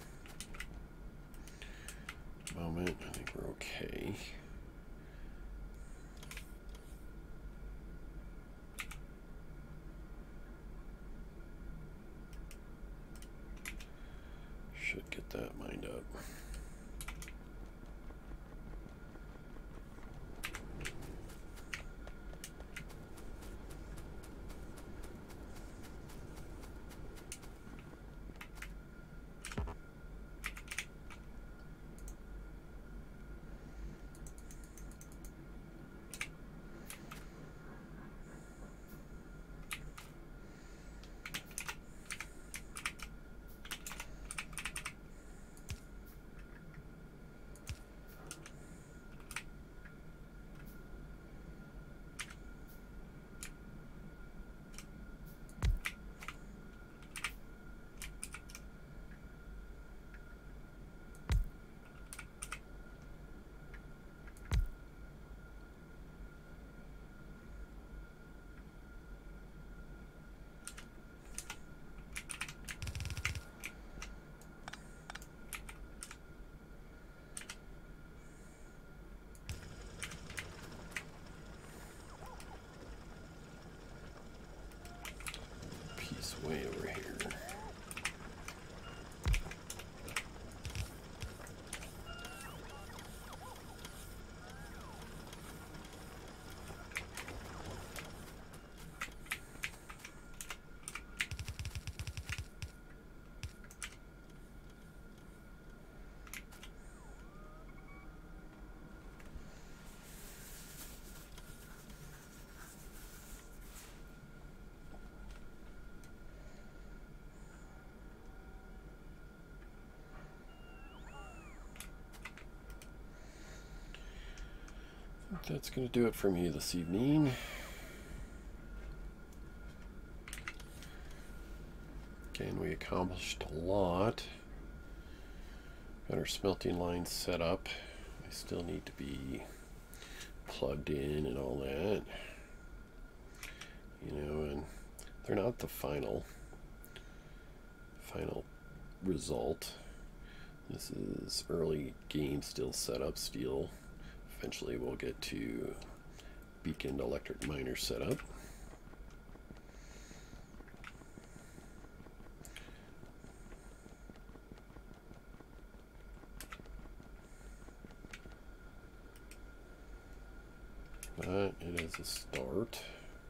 at the moment, I think we're okay. Should get that mined up. this way over here. That's going to do it for me this evening. Again, we accomplished a lot. Got our smelting line set up. I still need to be plugged in and all that. You know, and they're not the final result. This is early game still setup steel. Eventually we'll get to beacon electric miner setup. But it is a start.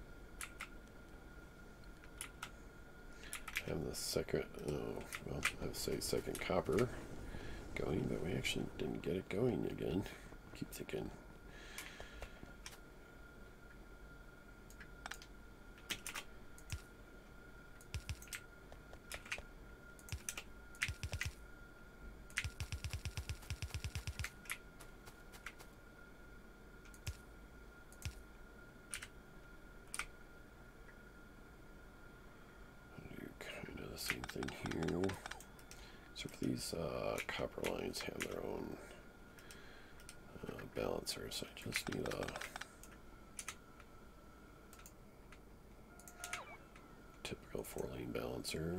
Have the second, well, I would say second copper going, but we actually didn't get it going again. Keep thinking. Same thing here. So for these copper lines have their own balancer, so I just need a typical 4-lane balancer.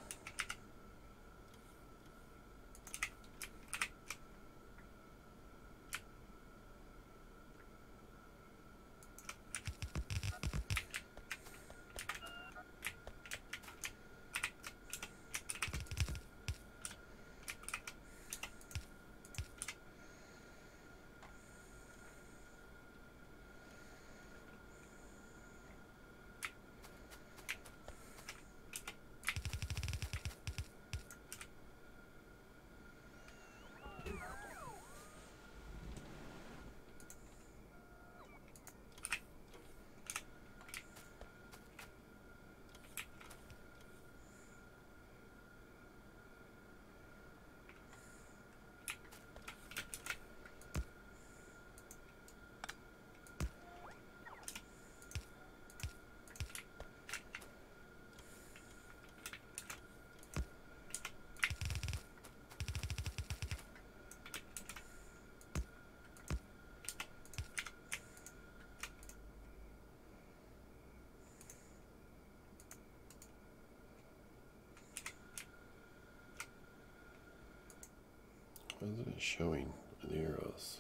Why isn't it showing the arrows?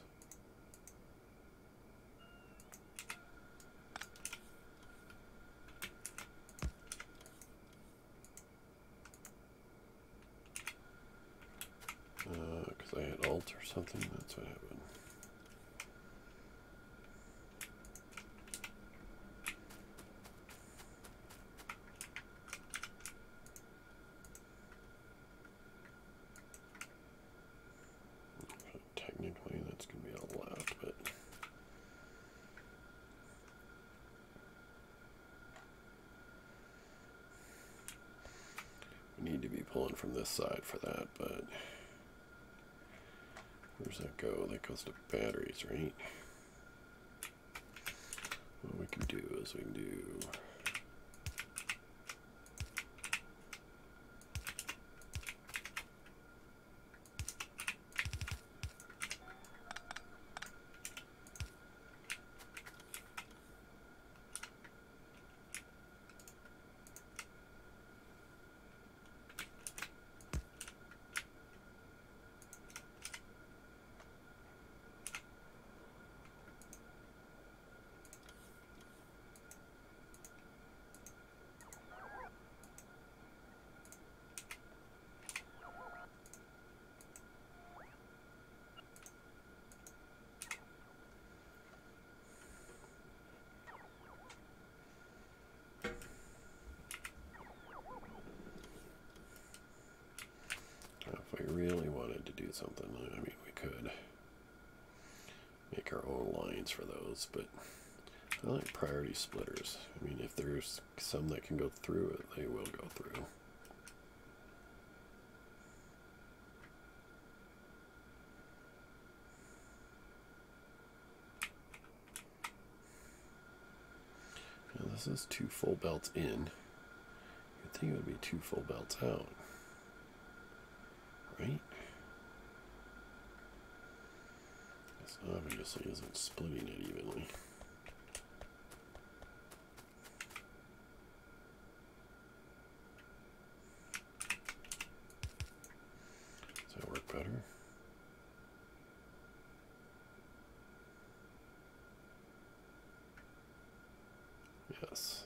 Because I had Alt or something, that's what happened. Technically, that's going to be all left, but we need to be pulling from this side for that, but where does that go? That goes to batteries, right? What we can do is we can do do something. I mean, we could make our own lines for those, but I like priority splitters. I mean, if there's some that can go through it, they will go through. Now this is 2 full belts in. You'd think it would be 2 full belts out, right? This obviously isn't splitting it evenly. Does that work better? Yes.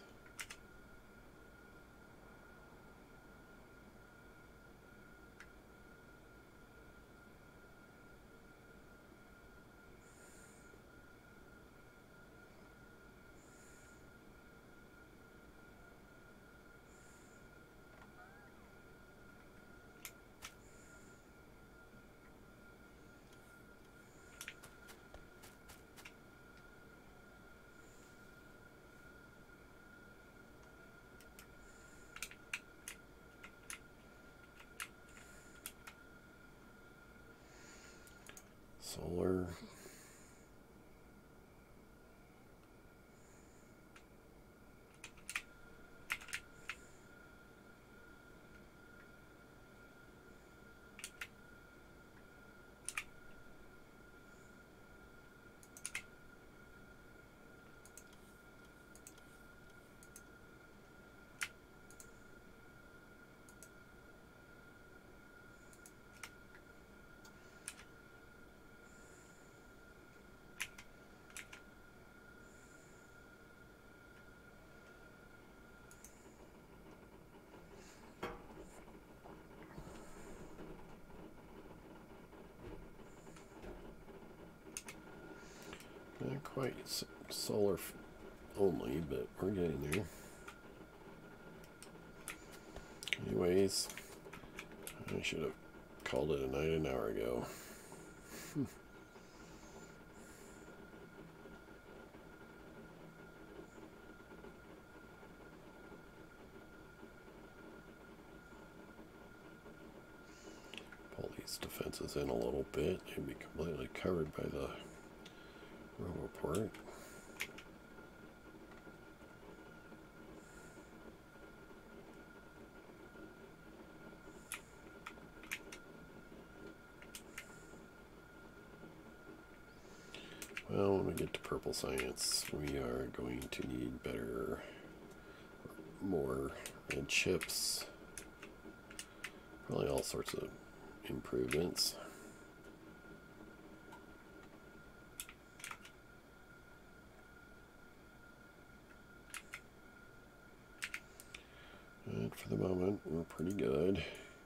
Solar. Not quite solar only, but we're getting there. Anyways, I should have called it a night an hour ago. Pull these defenses in a little bit and be completely covered by the Roboport. Well, when we get to purple science, we are going to need better, more red chips, probably all sorts of improvements. And for the moment, we're pretty good.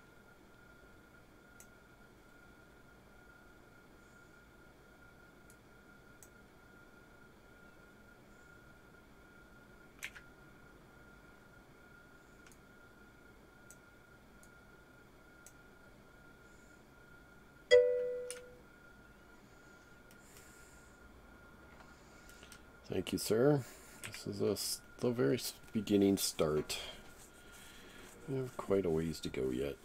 Thank you, sir. This is the very beginning start. We have quite a ways to go yet.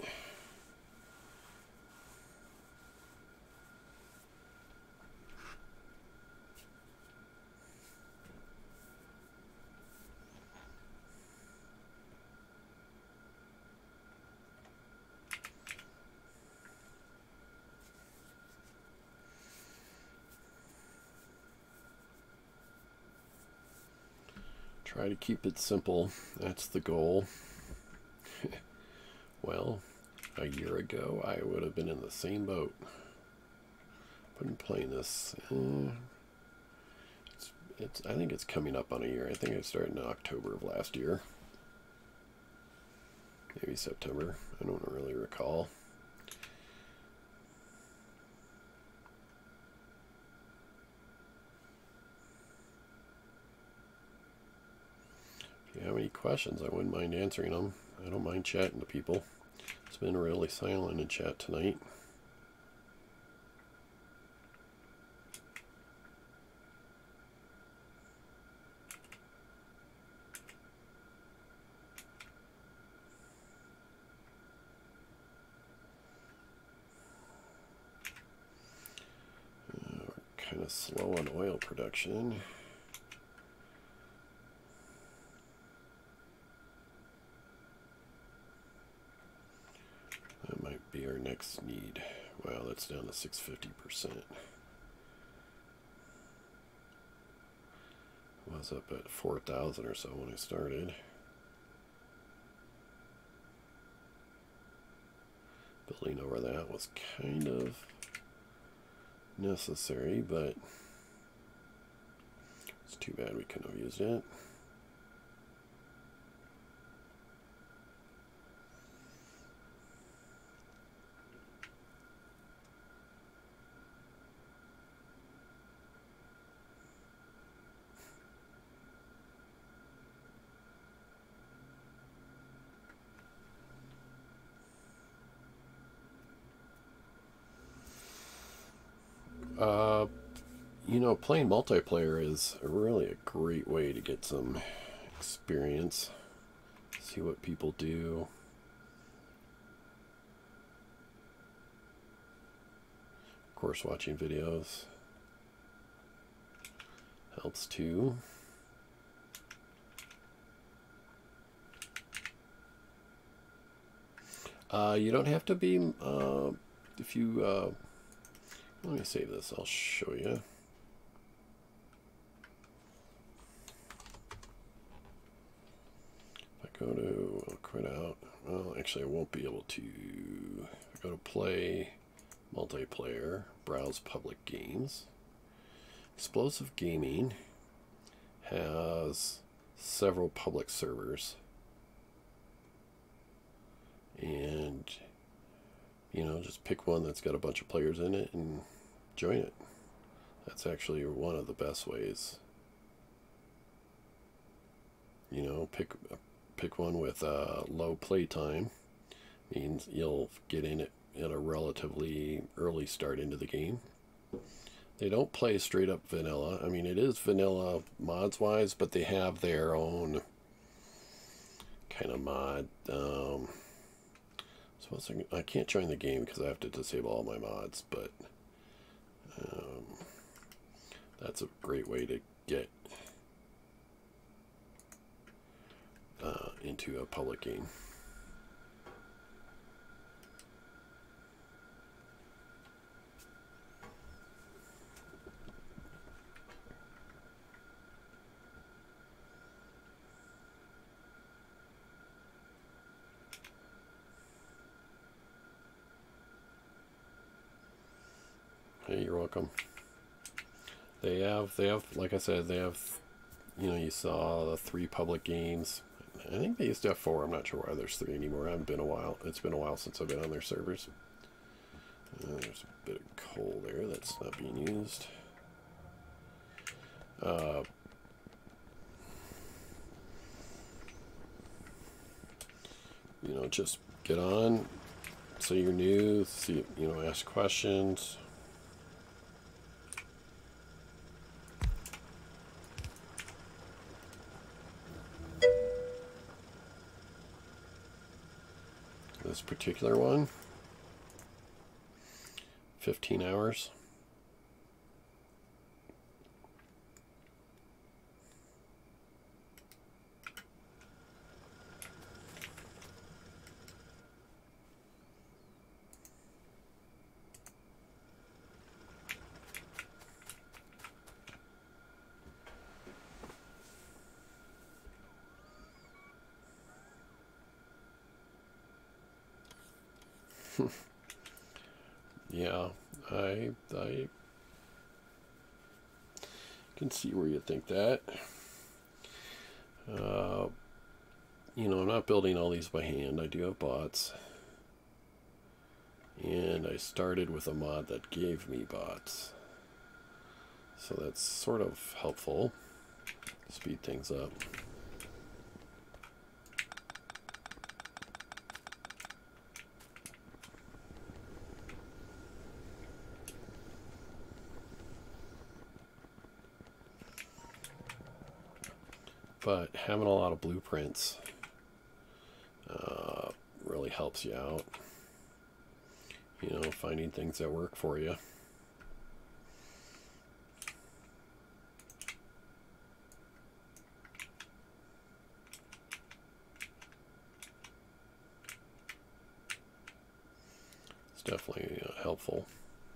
Try to keep it simple. That's the goal. Well, a year ago, I would have been in the same boat. Been playing this. I think it's coming up on a year. I think I started in October of last year. Maybe September. I don't really recall. If you have any questions, I wouldn't mind answering them. I don't mind chatting to people. It's been really silent in chat tonight. kind of slow on oil production. That might be our next need. Wow, that's down to 650%. Was up at 4,000 or so when I started. Building over that was kind of necessary, but it's too bad we couldn't have used it. You know, playing multiplayer is really a great way to get some experience, see what people do. Of course, watching videos helps too. You don't have to be, if you, let me save this, I'll show you. If I go to, I'll quit out. Well, actually I won't be able to. If I go to play, multiplayer, browse public games. Explosive Gaming has several public servers. And, you know, just pick one that's got a bunch of players in it and join it. That's actually one of the best ways. You know, pick one with low play time. Means you'll get in it at a relatively early start into the game. They don't play straight up vanilla. I mean, it is vanilla mods wise, but they have their own kind of mod. I can't join the game because I have to disable all my mods, but that's a great way to get into a public game. Hey, you're welcome. They have, like I said, they have, you know, you saw the 3 public games. I think they used to have 4. I'm not sure why there's 3 anymore. I haven't been a while. It's been a while since I've been on their servers. There's a bit of coal there that's not being used. You know, just get on, say you're new, see, you know, ask questions. This particular one, 15 hours. Yeah, I can see where you think that. You know, I'm not building all these by hand. I do have bots. And I started with a mod that gave me bots. So that's sort of helpful. Speed things up. But having a lot of blueprints really helps you out. You know, finding things that work for you. It's definitely helpful.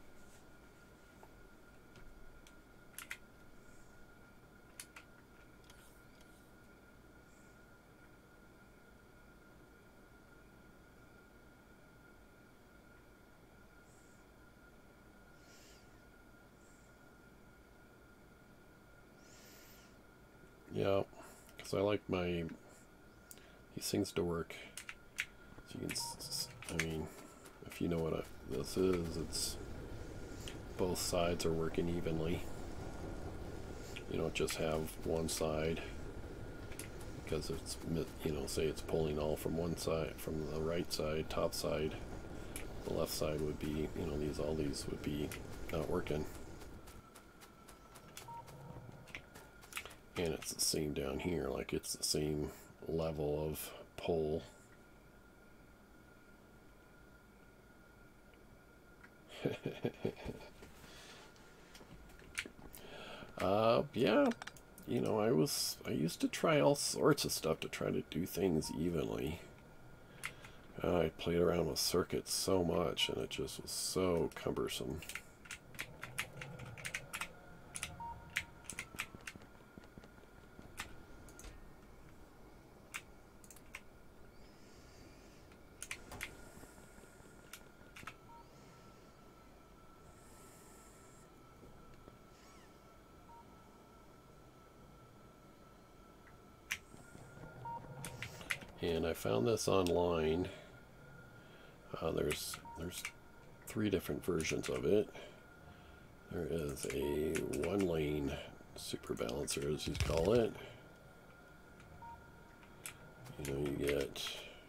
Yeah, because I like these things to work. So you can, I mean, if you know what this is, it's both sides are working evenly. You don't just have one side, because it's, you know, say it's pulling all from one side, from the right side, top side. The left side would be, you know, all these would be not working. And it's the same down here, like it's the same level of pull. Yeah, you know, I used to try all sorts of stuff to try to do things evenly. I played around with circuits so much, and it just was so cumbersome. And I found this online. There's 3 different versions of it. There is a 1-lane super balancer, as you call it. You know, you get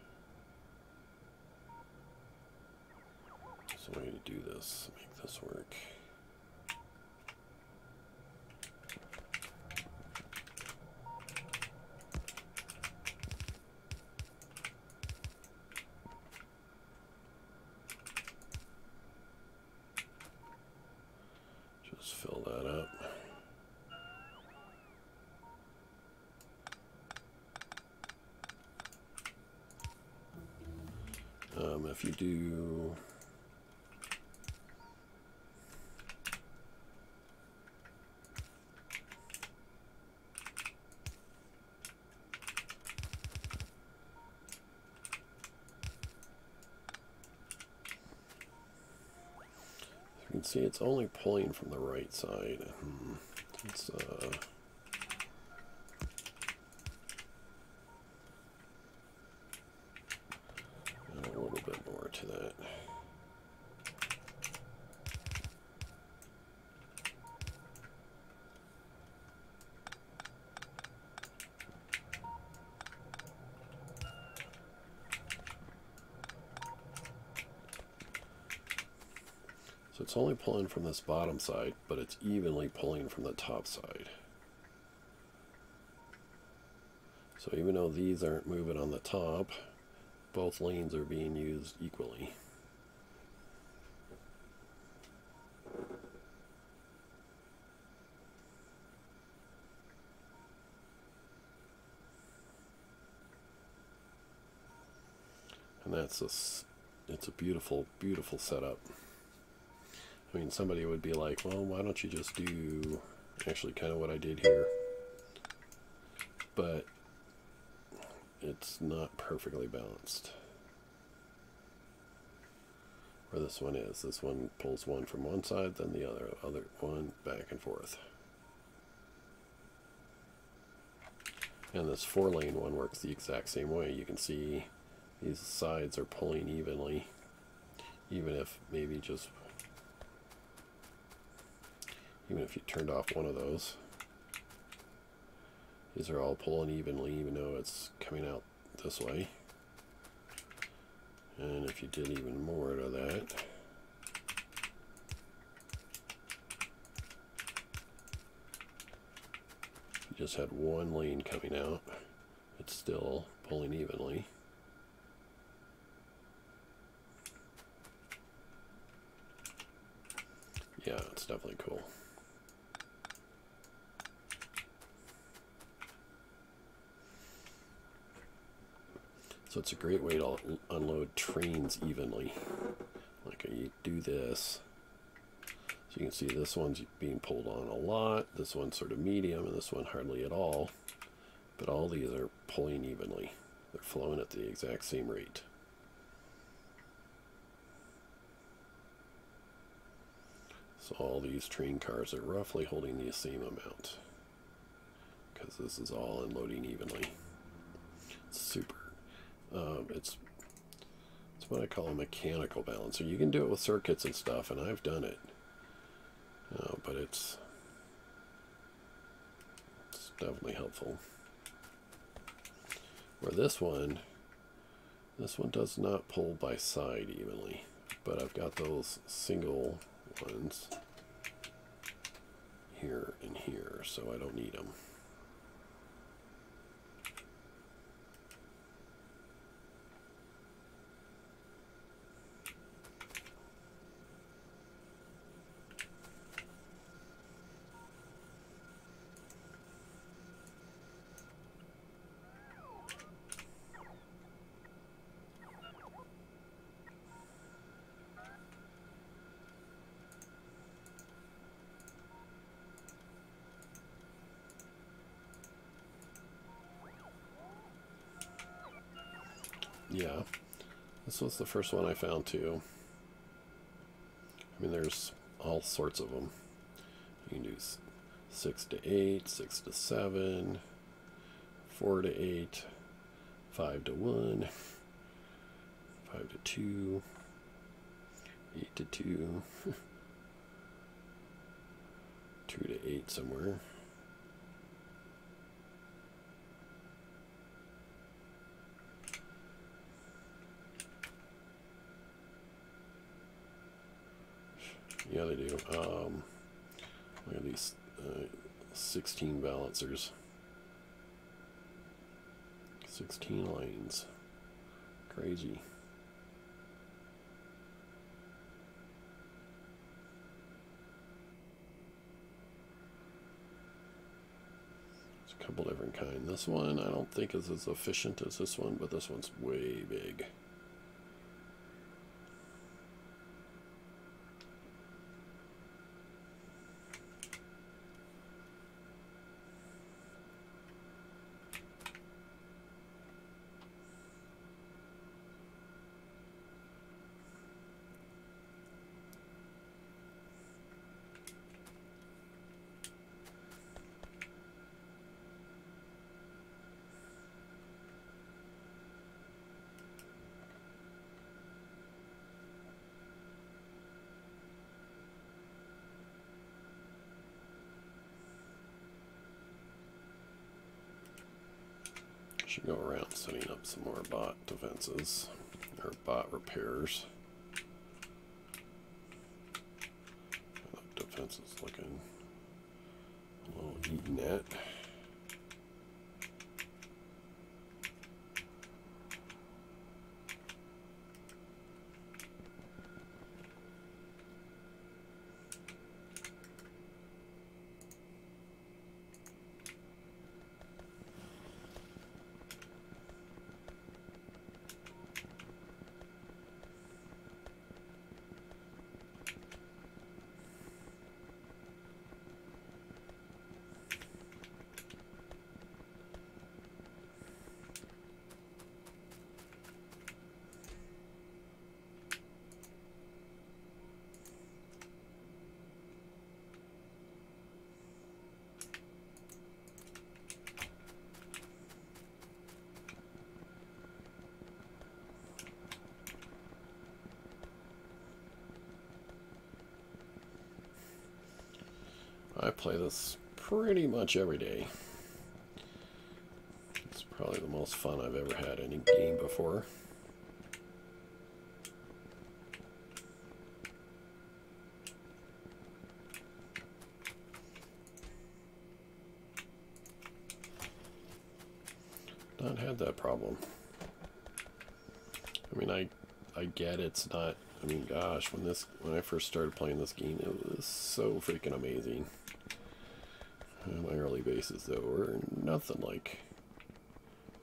some way to do this, make this work. Just fill that up. If you do you can see it's only pulling from the right side. It's a little bit more to that. So it's only pulling from this bottom side, but it's evenly pulling from the top side. So even though these aren't moving on the top, both lanes are being used equally. And it's a beautiful, beautiful setup. I mean, somebody would be like, well, why don't you just do actually kind of what I did here? But it's not perfectly balanced. Where this one is. This one pulls one from one side, then the other one back and forth. And this 4-lane one works the exact same way. You can see these sides are pulling evenly, even if maybe just even if you turned off one of those. These are all pulling evenly, even though it's coming out this way. And if you did even more to that, you just had one lane coming out, it's still pulling evenly. Yeah, it's definitely cool. So it's a great way to unload trains evenly. Like Okay, you do this. So you can see this one's being pulled on a lot, this one's sort of medium, and this one hardly at all. But all these are pulling evenly. They're flowing at the exact same rate. So all these train cars are roughly holding the same amount, because this is all unloading evenly. It's super. It's what I call a mechanical balancer. You can do it with circuits and stuff, and I've done it. But it's definitely helpful. Where this one does not pull by side evenly, but I've got those single ones here and here, so I don't need them. Yeah, this was the first one I found too. I mean, there's all sorts of them. You can do 6 to 8, 6 to 7, 4 to 8, 5 to 1, 5 to 2, 8 to 2, 2 to 8 somewhere. Yeah, they do. Look at these 16 balancers. 16 lanes. Crazy. There's a couple different kinds. This one I don't think is as efficient as this one, but this one's way big. Should go around setting up some more bot defenses or bot repairs. Defense is looking a little eaten at. I play this pretty much every day. It's probably the most fun I've ever had any game before. Not had that problem. I mean, I get it's not. I mean, gosh, when I first started playing this game, it was so freaking amazing. My early bases though were nothing like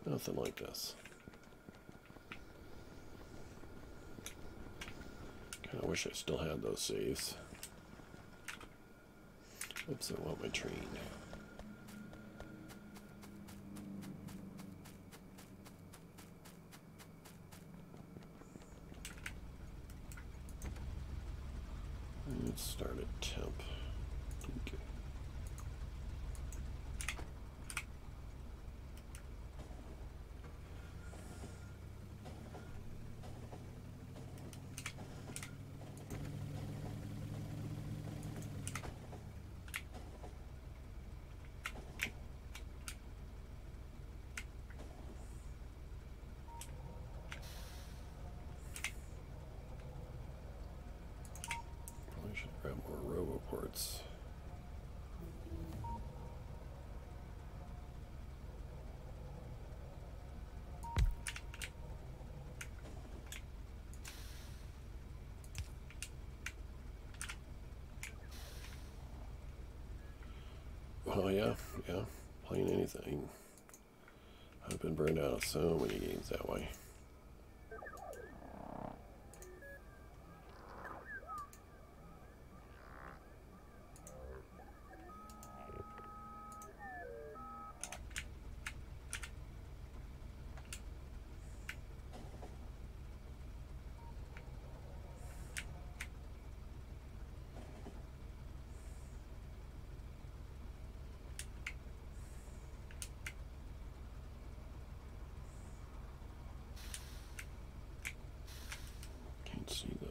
this. I wish I still had those saves. Oops, I want my train. Let's start at temp. Okay. Probably should grab more roboports. Oh yeah, playing anything. I've been burned out of so many games that way. Can't see the...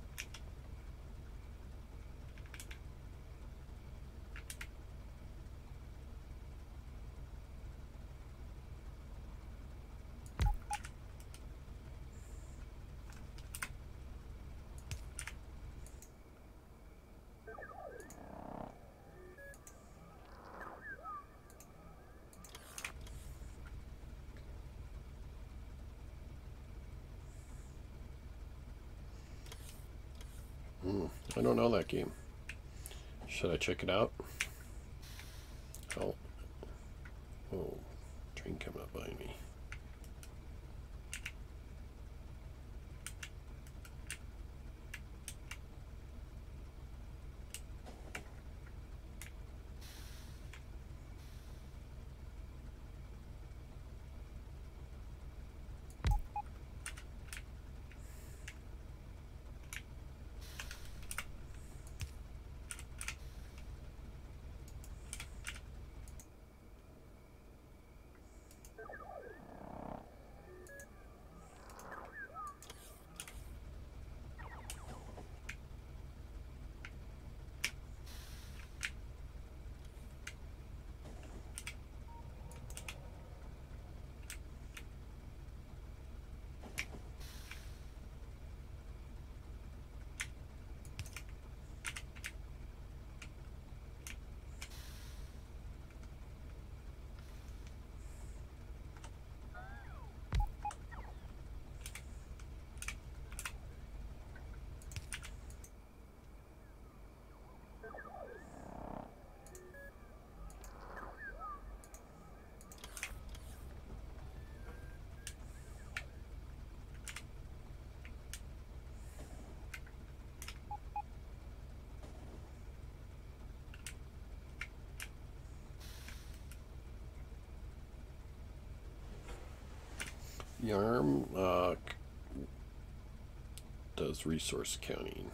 I don't know that game. Should I check it out? Oh, train coming up behind me. Yarm does resource counting.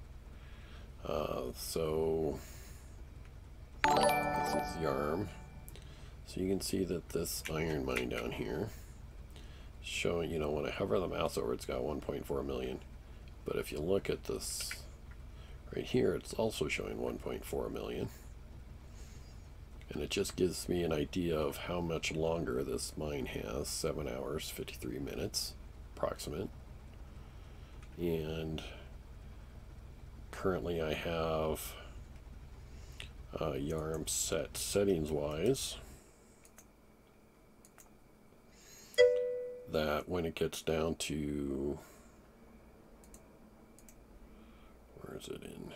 So this is Yarm. So you can see that this iron mine down here is showing, you know, when I hover the mouse over, it's got 1.4 million. But if you look at this right here, it's also showing 1.4 million. And it just gives me an idea of how much longer this mine has. 7 hours, 53 minutes, approximate. And currently I have Yarm set settings-wise that when it gets down to, where is it in?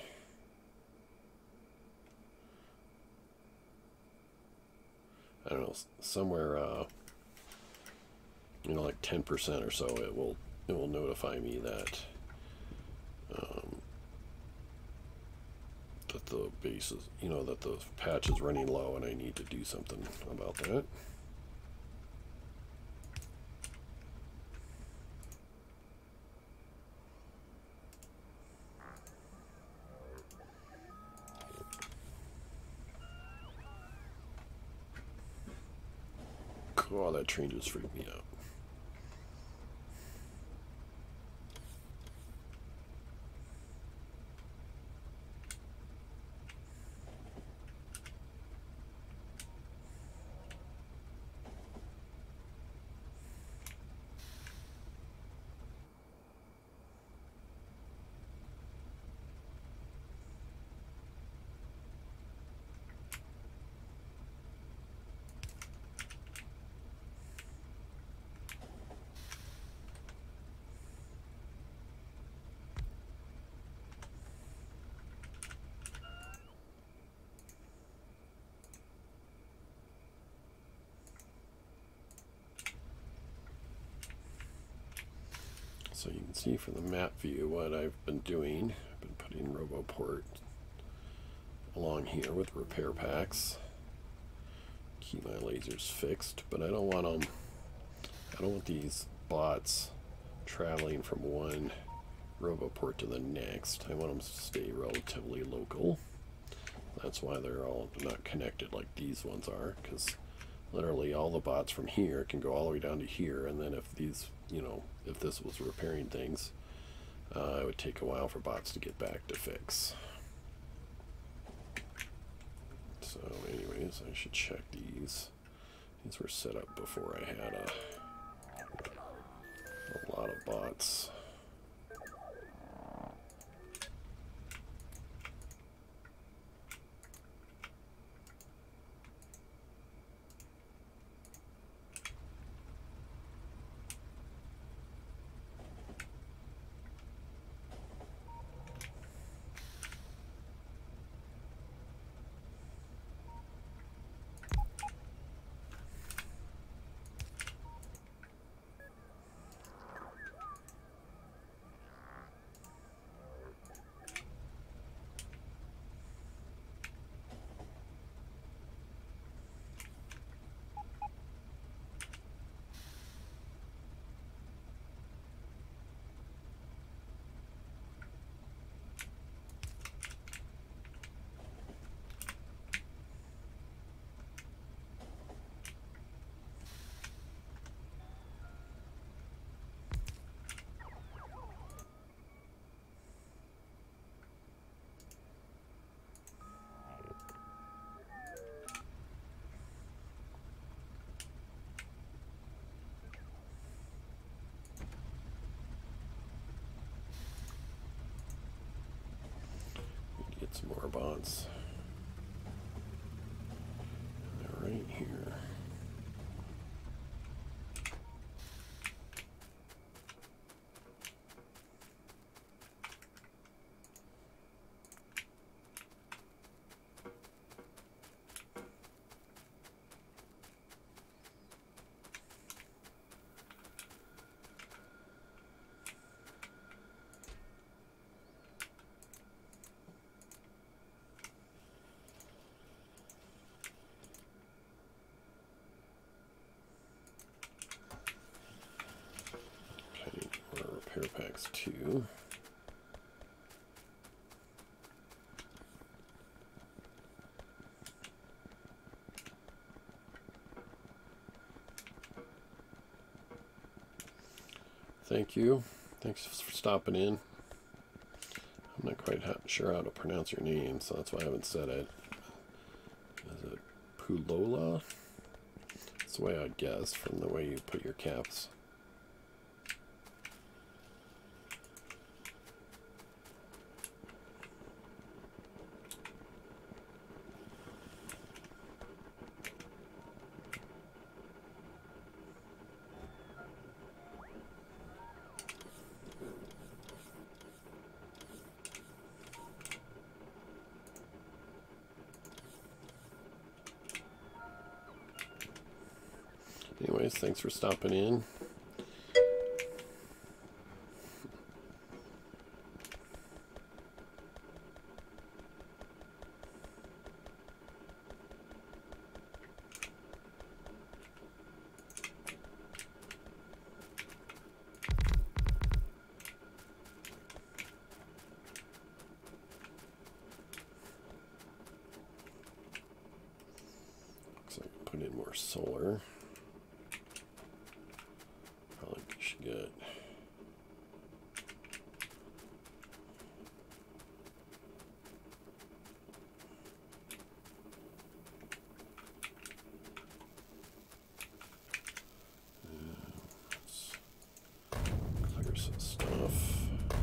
I don't know, somewhere, you know, like 10% or so, it will notify me that that the base is, that the patch is running low and I need to do something about that. Oh, that train just freaked me out. So you can see from the map view what I've been doing. I've been putting RoboPort along here with repair packs. Keep my lasers fixed, but I don't want them. I don't want these bots traveling from one RoboPort to the next. I want them to stay relatively local. That's why they're all not connected like these ones are, because literally all the bots from here can go all the way down to here, and then if these, if this was repairing things, it would take a while for bots to get back to fix. So anyways, I should check these. These were set up before I had a lot of bots. Get some more bots. They're right here. Repair packs 2. Thank you. Thanks for stopping in. I'm not quite sure how to pronounce your name, so that's why I haven't said it. Is it Pulola? That's the way I guess from the way you put your caps. Anyways, thanks for stopping in. more solar. Probably should get clear some stuff.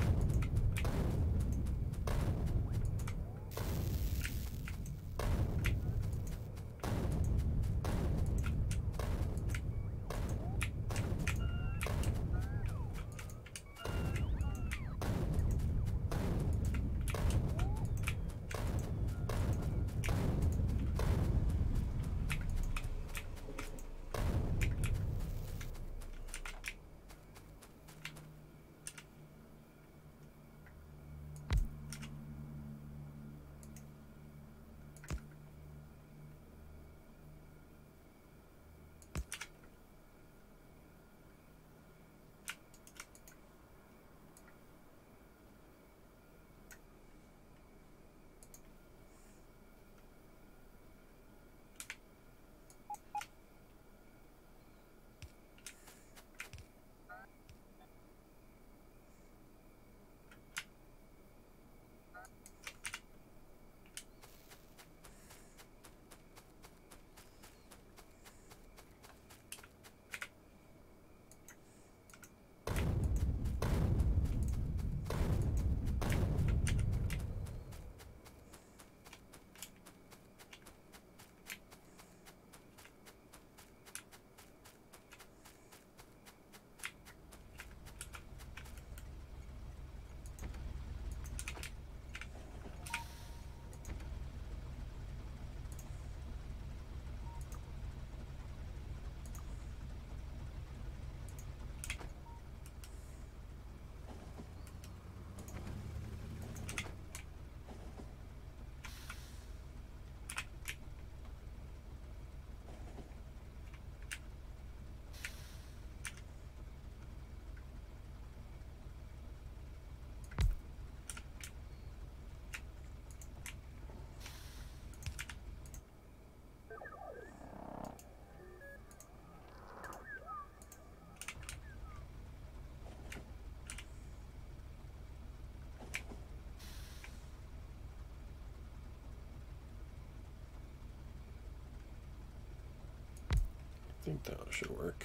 I think that should work.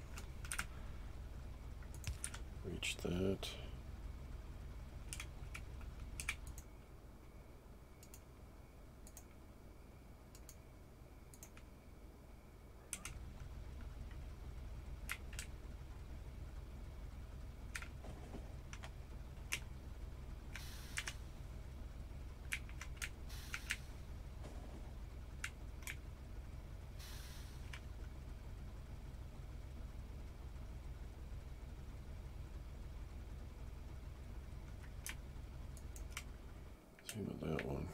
Reach that. Same with that one.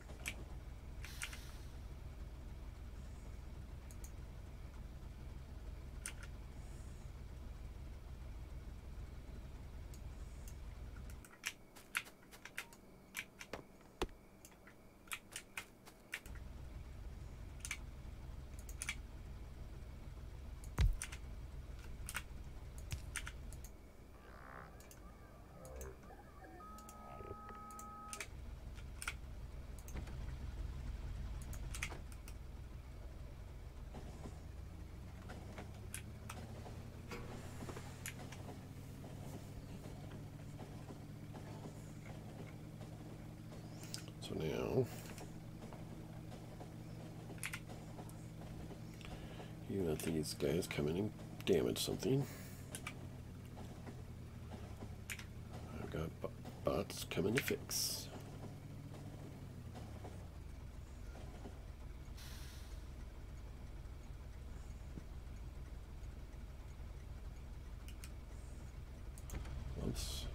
So now, you let these guys come in and damage something. I've got bots coming to fix. Oops.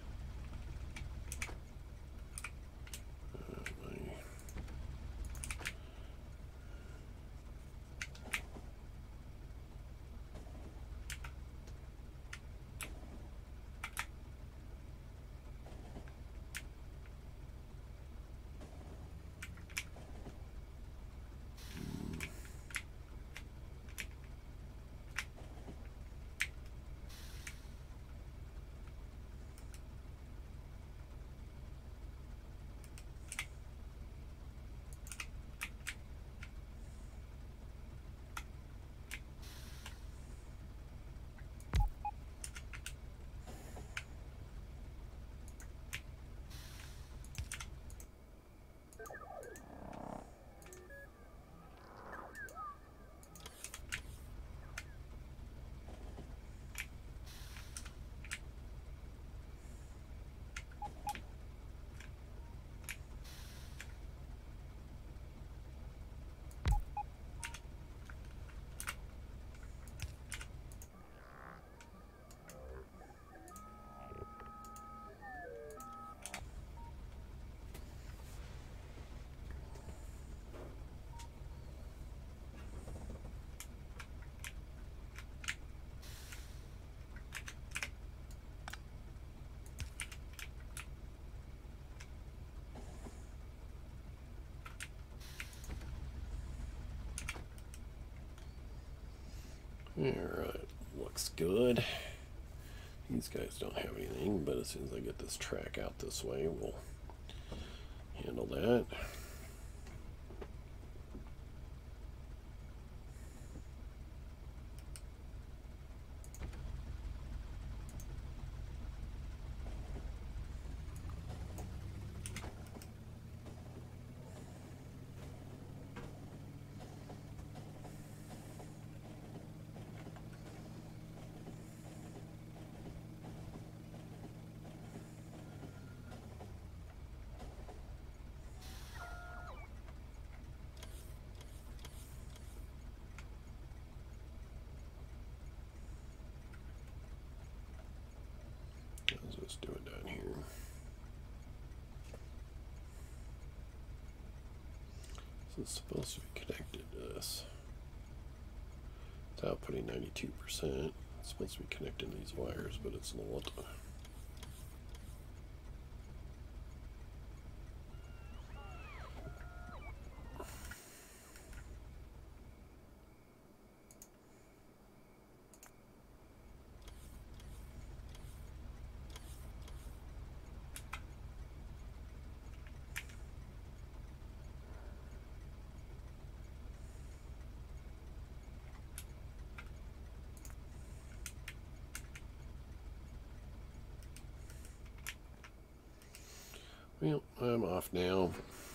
Alright, looks good. These guys don't have anything, but as soon as I get this track out this way, we'll handle that. Let's do it down here. So it's supposed to be connected to this. It's outputting 92%. It's supposed to be connecting these wires, but it's not. Well, I'm off now.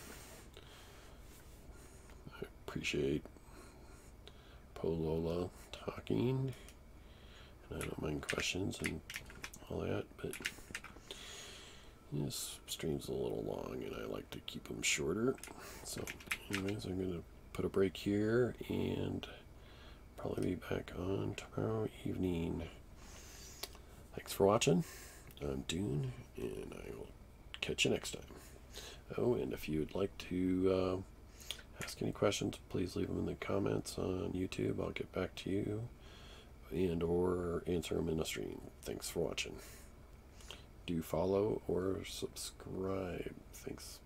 I appreciate Polola talking, and I don't mind questions and all that, but this stream's a little long and I like to keep them shorter. So anyways, I'm going to put a break here and probably be back on tomorrow evening. Thanks for watching. I'm Dune, and I will catch you next time. Oh, and if you'd like to ask any questions, please leave them in the comments on YouTube. I'll get back to you and or answer them in a stream. Thanks for watching. Do follow or subscribe. Thanks.